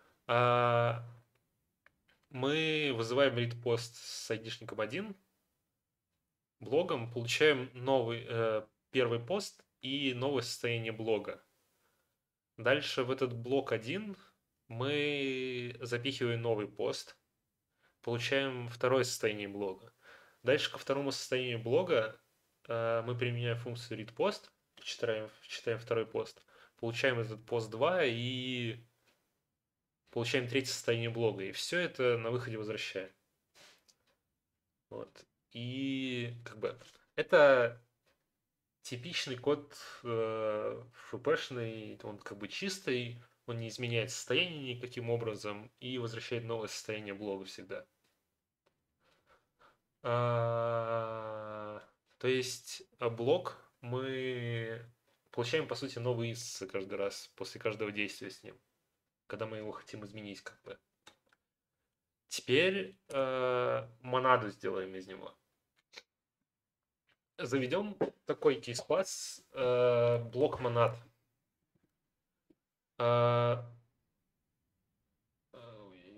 Мы вызываем read-пост с айдишником 1, блогом, получаем новый первый пост и новое состояние блога. Дальше в этот блок 1 мы запихиваем новый пост, получаем второе состояние блога. Дальше ко второму состоянию блога мы применяем функцию readPost, читаем второй пост, получаем этот пост 2 и получаем третье состояние блога. И все это на выходе возвращаем. Вот. И как бы это типичный код FP-шный, он как бы чистый, он не изменяет состояние никаким образом и возвращает новое состояние блога всегда. То есть блок мы получаем, по сути, новый из каждый раз, после каждого действия с ним, когда мы его хотим изменить как бы. Теперь монаду сделаем из него. Заведем такой кейс-класс блок монад.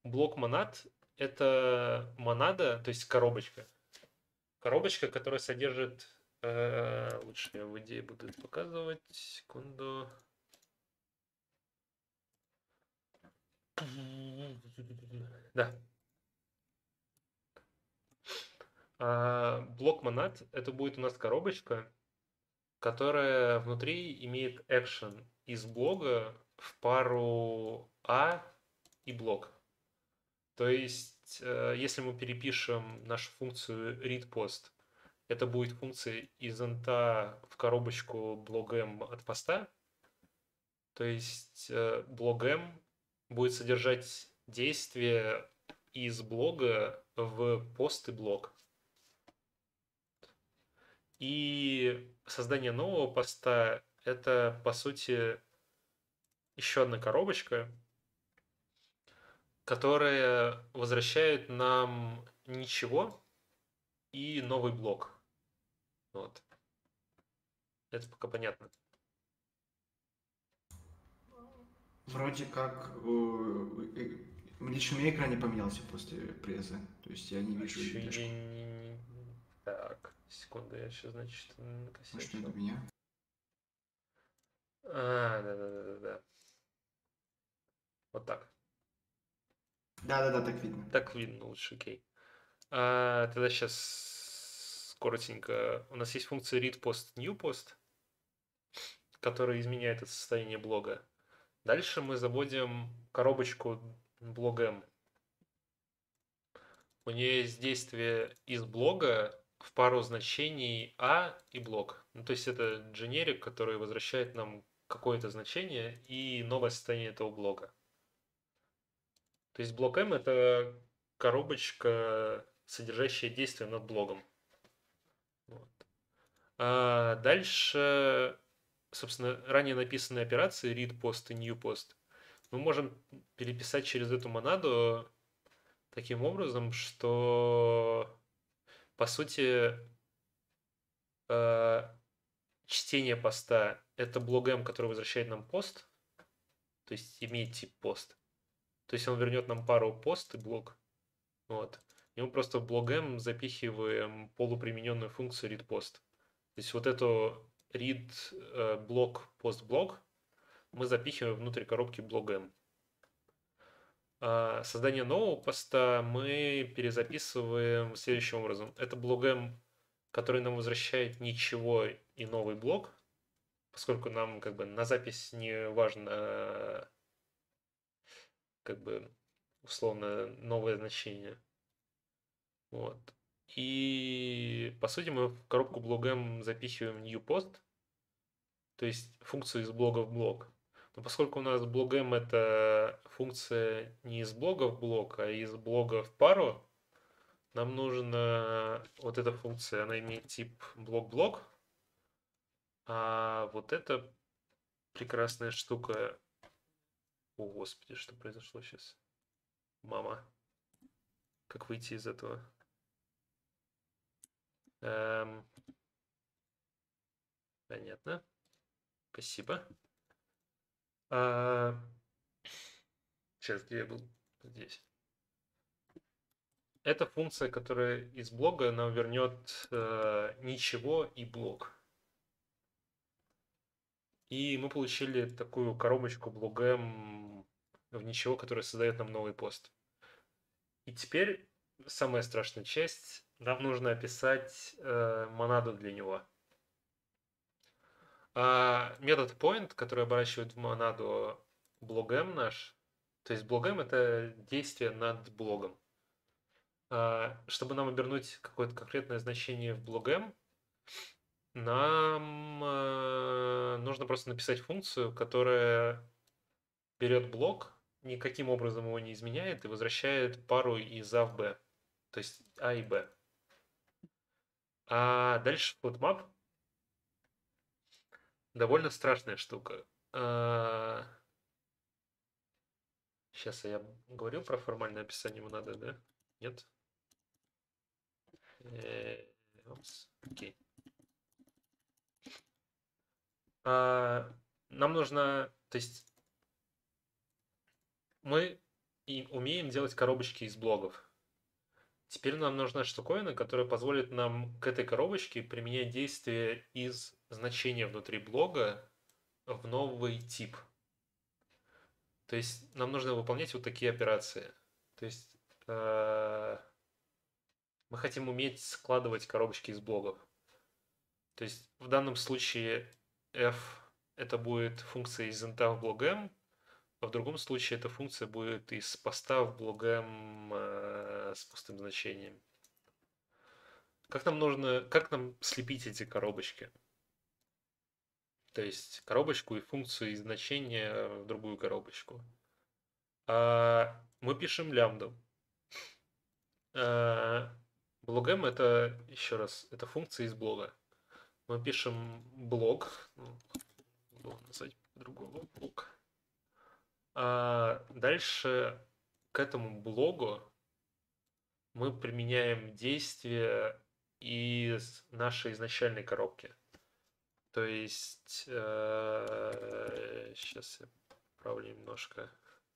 блок монад — это монада, то есть коробочка. Коробочка, которая содержит... лучше я в идее буду это показывать. Секунду. Да. Блок монад — это будет у нас коробочка, которая внутри имеет action из блога в пару А и блок. То есть, если мы перепишем нашу функцию readPost, это будет функция из инта в коробочку blogM от поста. То есть blogM будет содержать действие из блога в пост и блок. И создание нового поста — это, по сути, еще одна коробочка, которая возвращает нам ничего и новый блок. Вот. Это пока понятно. Вроде как лично у меня экран не поменялся после преза. То есть я не А вижу чё я видошку. Так, секунду, я сейчас, значит, Может, это у накосячил. меня? Да. Вот так. Да-да-да, так видно. Так видно лучше, окей. Тогда сейчас коротенько. У нас есть функция readPost, newPost, которая изменяет это состояние блога. Дальше мы заводим коробочку blogM. У нее есть действие из блога в пару значений А и блок. Ну, то есть это дженерик, который возвращает нам какое-то значение и новое состояние этого блока. То есть блок M — это коробочка, содержащая действие над блогом. Вот. А дальше, собственно, ранее написанные операции read post и new post мы можем переписать через эту монаду таким образом, что по сути э, чтение поста — это блок M, который возвращает нам пост, то есть имеет тип пост. То есть он вернет нам пару пост и блок. Вот. И мы просто в блок M запихиваем полупримененную функцию readPost. То есть вот эту read блок post блок мы запихиваем внутрь коробки блок M. Создание нового поста мы перезаписываем следующим образом. Это блок M, который нам возвращает ничего и новый блок, поскольку нам как бы на запись не важно как бы условно новое значение. Вот. И по сути мы в коробку blogM запихиваем new post, то есть функцию из блога в блог. Но поскольку у нас blogM — это функция не из блога в блог, а из блога в пару, нам нужна вот эта функция, она имеет тип блок-блок, а вот эта прекрасная штука... О, господи, что произошло сейчас? Мама. Как выйти из этого? Эм, Понятно. Спасибо. А, Сейчас, где я был? Здесь. Это функция, которая из блога нам вернет ничего и блок. И мы получили такую коробочку blogM в ничего, которая создает нам новый пост. И теперь самая страшная часть. Нам нужно описать монаду для него. Метод point, который оборачивает в монаду blogM наш, то есть blogM — это действие над блогом. Чтобы нам обернуть какое-то конкретное значение в blogM, нам нужно просто написать функцию, которая берет блок, никаким образом его не изменяет и возвращает пару из А в Б, то есть А и Б. А дальше footmap довольно страшная штука. Сейчас я говорил про формальное описание монады, да? Нет? Окей. Нам нужно, то есть мы и умеем делать коробочки из блогов. Теперь нам нужна штуковина, которая позволит нам к этой коробочке применять действия из значения внутри блога в новый тип. То есть нам нужно выполнять вот такие операции. То есть мы хотим уметь складывать коробочки из блогов. То есть в данном случае f это будет функция из int в блок m, а в другом случае эта функция будет из поста в блок m с пустым значением. Как нам слепить эти коробочки? То есть коробочку и функцию из значения в другую коробочку. Мы пишем лямбду. Блок m это, еще раз, это функция из блога. Мы пишем блок, назвать по-другому, блок. Дальше к этому блогу мы применяем действия из нашей изначальной коробки. То есть, сейчас я поправлю немножко.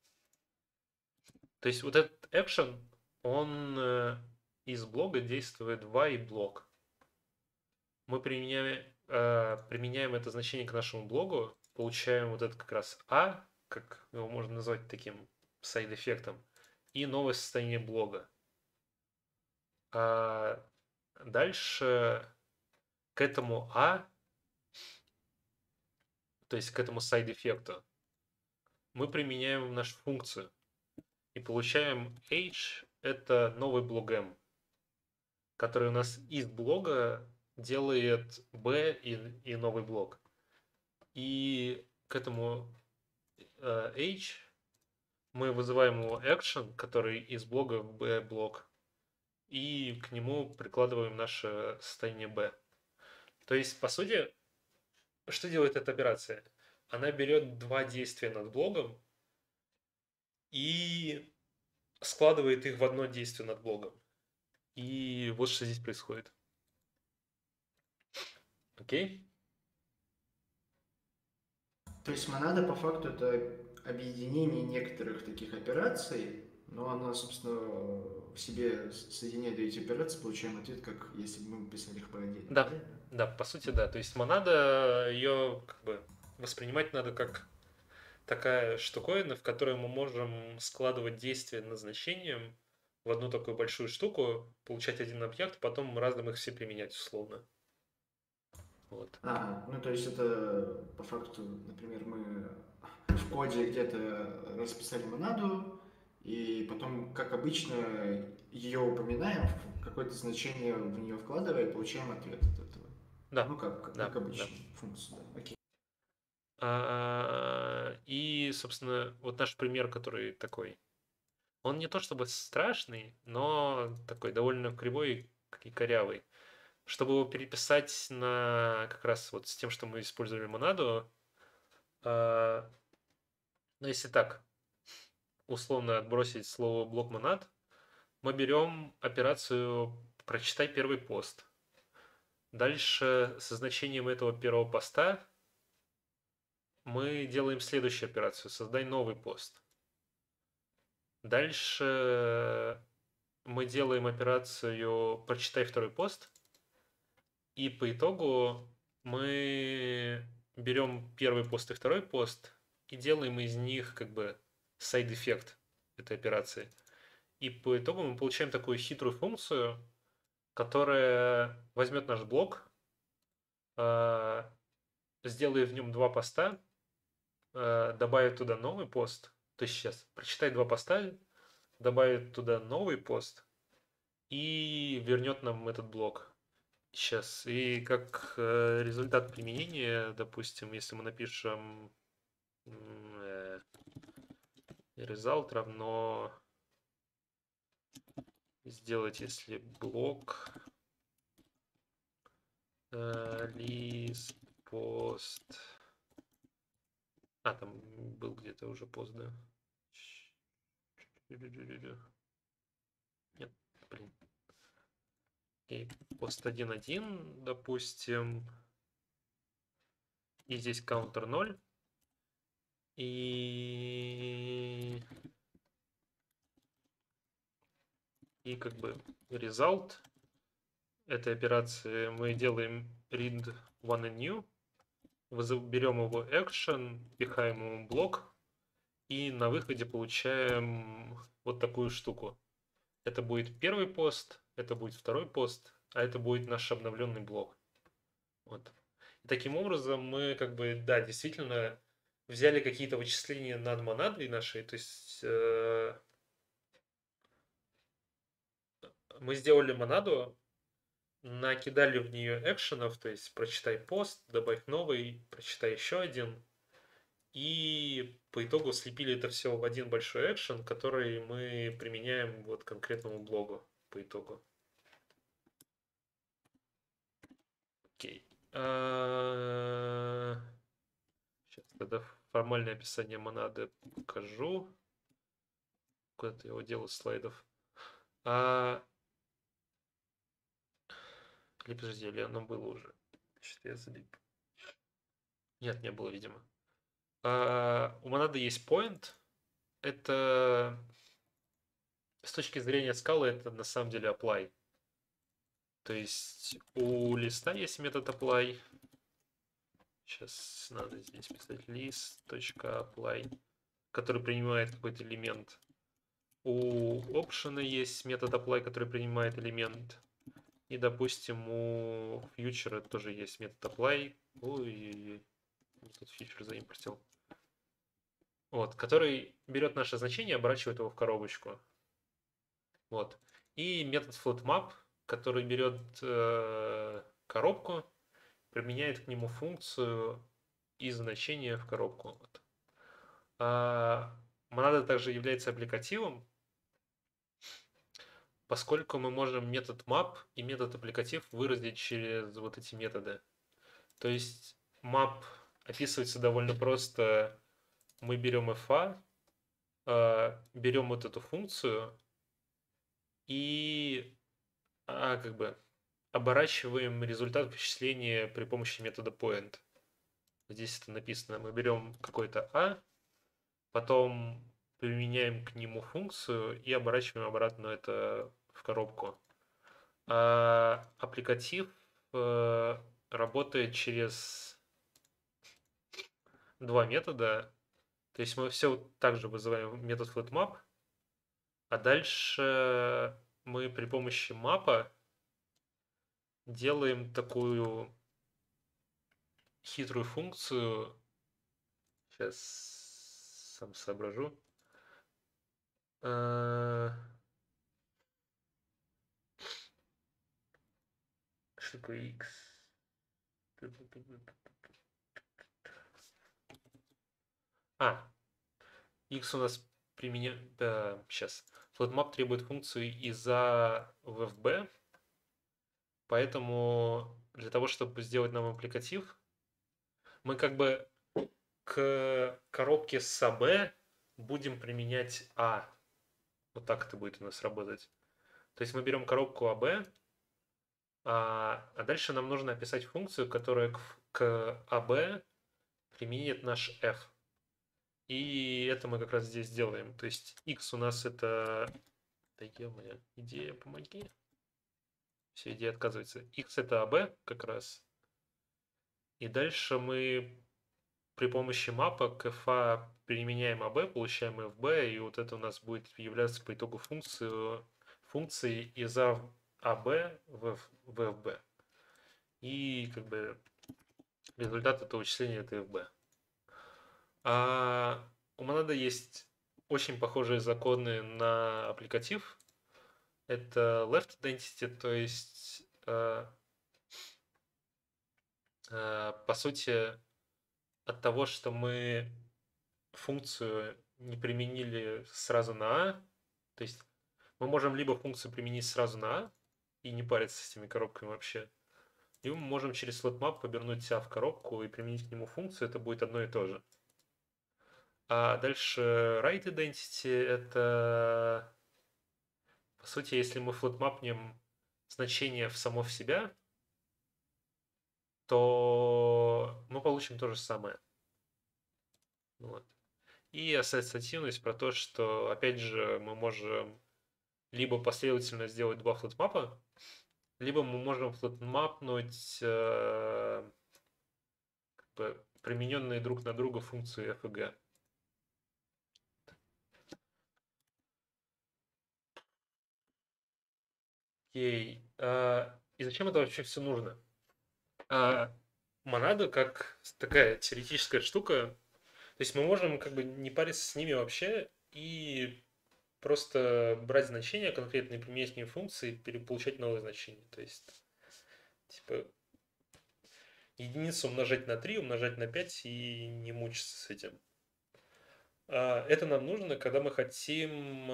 То есть вот этот action, он из блога действует в y блок. Мы применяем это значение к нашему блогу, получаем вот это как раз как его можно назвать таким сайд-эффектом, и новое состояние блога. А дальше к этому то есть к этому сайд-эффекту, мы применяем нашу функцию и получаем h, это новый блок m, который у нас из блога делает b и новый блок. И к этому h мы вызываем его action, который из блога в b блок, и к нему прикладываем наше состояние b. То есть, по сути, что делает эта операция? Она берет два действия над блогом и складывает их в одно действие над блогом. И вот что здесь происходит. Окей? То есть монада по факту это объединение некоторых таких операций, но она, собственно, в себе соединяет эти операции, получаем ответ, как если бы мы писали их по отдельно, Да, правильно? да, по сути, да. То есть монада, ее как бы воспринимать надо как такая штуковина, в которой мы можем складывать действия назначением в одну такую большую штуку, получать один объект, потом разом их все применять условно. Вот. Ну то есть это по факту, например, мы в коде где-то расписали монаду, и потом, как обычно, ее упоминаем, какое-то значение в нее вкладывая, и получаем ответ от этого. Да, Ну, как да, да. обычно, функцию, да. Окей. И, собственно, вот наш пример, который такой. Он не то чтобы страшный, но такой довольно кривой и корявый. Чтобы его переписать на как раз вот с тем, что мы использовали монаду, ну если так, условно отбросить слово блок монад, мы берем операцию «прочитай первый пост». Дальше со значением этого первого поста мы делаем следующую операцию «создай новый пост». Дальше мы делаем операцию «прочитай второй пост», и по итогу мы берем первый пост и второй пост и делаем из них как бы сайд-эффект этой операции. И по итогу мы получаем такую хитрую функцию, которая возьмет наш блок, сделает в нем два поста, добавит туда новый пост. То есть сейчас прочитай два поста, добавит туда новый пост и вернет нам этот блок. Сейчас. И как результат применения, допустим, если мы напишем result равно сделать, если блок list post. Там был где-то уже пост, да. Нет, блин. И пост 1.1, допустим. И здесь counter 0. И И как бы result этой операции мы делаем read one and new, берем его action, пихаем ему блок, и на выходе получаем вот такую штуку. Это будет первый пост, это будет второй пост, а это будет наш обновленный блок. Вот. И таким образом мы как бы, да, действительно взяли какие-то вычисления над монадой нашей, то есть мы сделали монаду, накидали в нее экшенов, то есть прочитай пост, добавь новый, прочитай еще один, и по итогу слепили это все в один большой экшен, который мы применяем вот конкретному блогу по итогу. Окей. Сейчас тогда формальное описание монады покажу. Куда-то я его делал слайдов. Или подожди, или оно было уже? Что-то я залип. Нет, не было, видимо. У монады есть point. Это с точки зрения скалы это на самом деле apply. То есть у листа есть метод apply. Сейчас надо здесь писать list.apply, который принимает какой-то элемент. У option есть метод apply, который принимает элемент. И, допустим, у future тоже есть метод apply. Ой, тут future заимпортил. Вот, который берет наше значение и оборачивает его в коробочку. Вот. И метод floatMap, который берет коробку, применяет к нему функцию и значение в коробку. Вот. Монада также является аппликативом, поскольку мы можем метод map и метод аппликатив выразить через вот эти методы. То есть map описывается довольно просто. Мы берем fa, берем вот эту функцию и как бы оборачиваем результат вычисления при помощи метода point. Здесь это написано. Мы берем какой-то потом применяем к нему функцию и оборачиваем обратно это в коробку. Аппликатив работает через два метода. То есть мы все также вызываем метод floatMap, а дальше мы при помощи мапа делаем такую хитрую функцию. Сейчас сам соображу. Что такое x? X у нас применяем. Сейчас. FloatMap требует функцию из-за VFB, поэтому для того, чтобы сделать нам аппликатив, мы как бы к коробке с AB будем применять A. Вот так это будет у нас работать. То есть мы берем коробку AB, а дальше нам нужно описать функцию, которая к AB применит наш F. И это мы как раз здесь делаем. То есть x у нас это... Да ё-моё, идея, помоги. Все, идея отказывается. X это AB как раз. И дальше мы при помощи мапа к FA применяем AB, получаем FB, и вот это у нас будет являться по итогу функцией из AB в FB. И как бы результат этого вычисления это FB. У монады есть очень похожие законы на аппликатив. Это left identity, то есть по сути от того, что мы функцию не применили сразу на то есть мы можем либо функцию применить сразу на и не париться с этими коробками вообще, либо мы можем через floatMap повернуть себя в коробку и применить к нему функцию, это будет одно и то же. А дальше right identity это по сути, если мы флотмапнем значение в само в себя, то мы получим то же самое. Вот. И ассоциативность про то, что, опять же, мы можем либо последовательно сделать два флетмапа, либо мы можем флетмапнуть примененные друг на друга функции f и g. Окей. И зачем это вообще все нужно? Монада как такая теоретическая штука. То есть мы можем как бы не париться с ними вообще и просто брать значения конкретные, применять к ним функции, переполучать новые значения. То есть, типа, единицу умножать на 3, умножать на 5 и не мучиться с этим. Это нам нужно, когда мы хотим...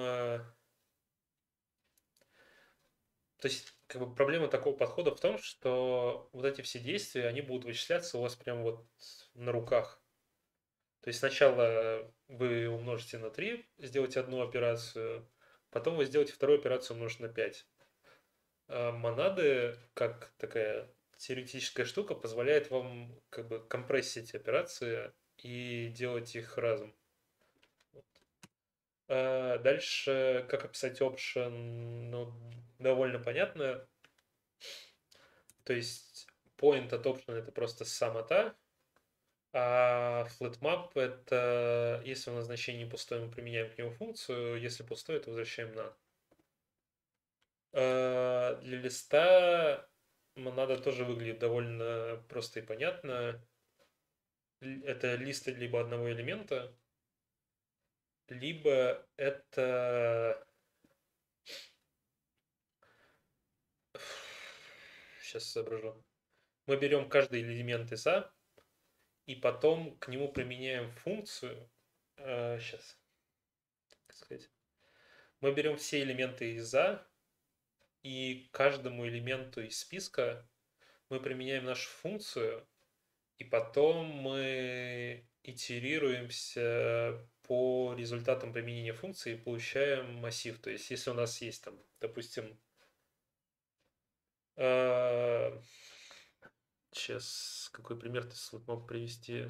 То есть, как бы проблема такого подхода в том, что вот эти все действия, они будут вычисляться у вас прямо вот на руках. То есть сначала вы умножите на 3, сделаете одну операцию, потом вы сделаете вторую операцию умножить на 5. Монады, как такая теоретическая штука, позволяет вам как бы компрессить эти операции и делать их разом. Дальше, как описать option, ну, довольно понятно. То есть point от option это просто самота, а flatmap это если у нас значение пустое, мы применяем к нему функцию, если пустое, то возвращаем на. Для листа монада тоже выглядит довольно просто и понятно. Это лист либо одного элемента, либо это... Сейчас соображу. Мы берем каждый элемент из А, и потом к нему применяем функцию. Сейчас, как сказать. Мы берем все элементы из А, и каждому элементу из списка мы применяем нашу функцию, и потом мы итерируемся по результатам применения функции и получаем массив. То есть, если у нас есть там, допустим, сейчас какой пример ты мог привести?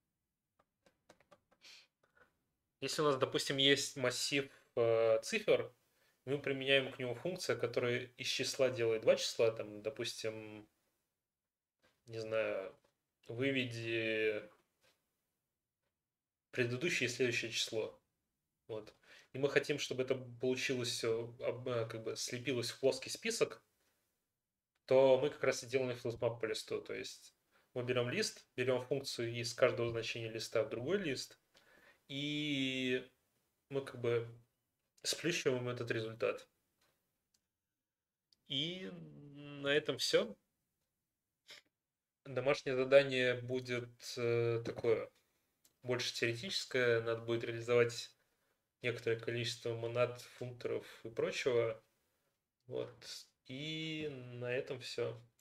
Если у нас, допустим, есть массив цифр, мы применяем к нему функцию, которая из числа делает два числа, там, допустим, не знаю, выведи предыдущее и следующее число. Вот. И мы хотим, чтобы это получилось все, как бы слепилось в плоский список, то мы как раз и делаем флешмап по листу. То есть мы берем лист, берем функцию из каждого значения листа в другой лист, и мы как бы сплющиваем этот результат. И на этом все. Домашнее задание будет такое больше теоретическое. Надо будет реализовать некоторое количество монад, функторов и прочего. Вот. И на этом все.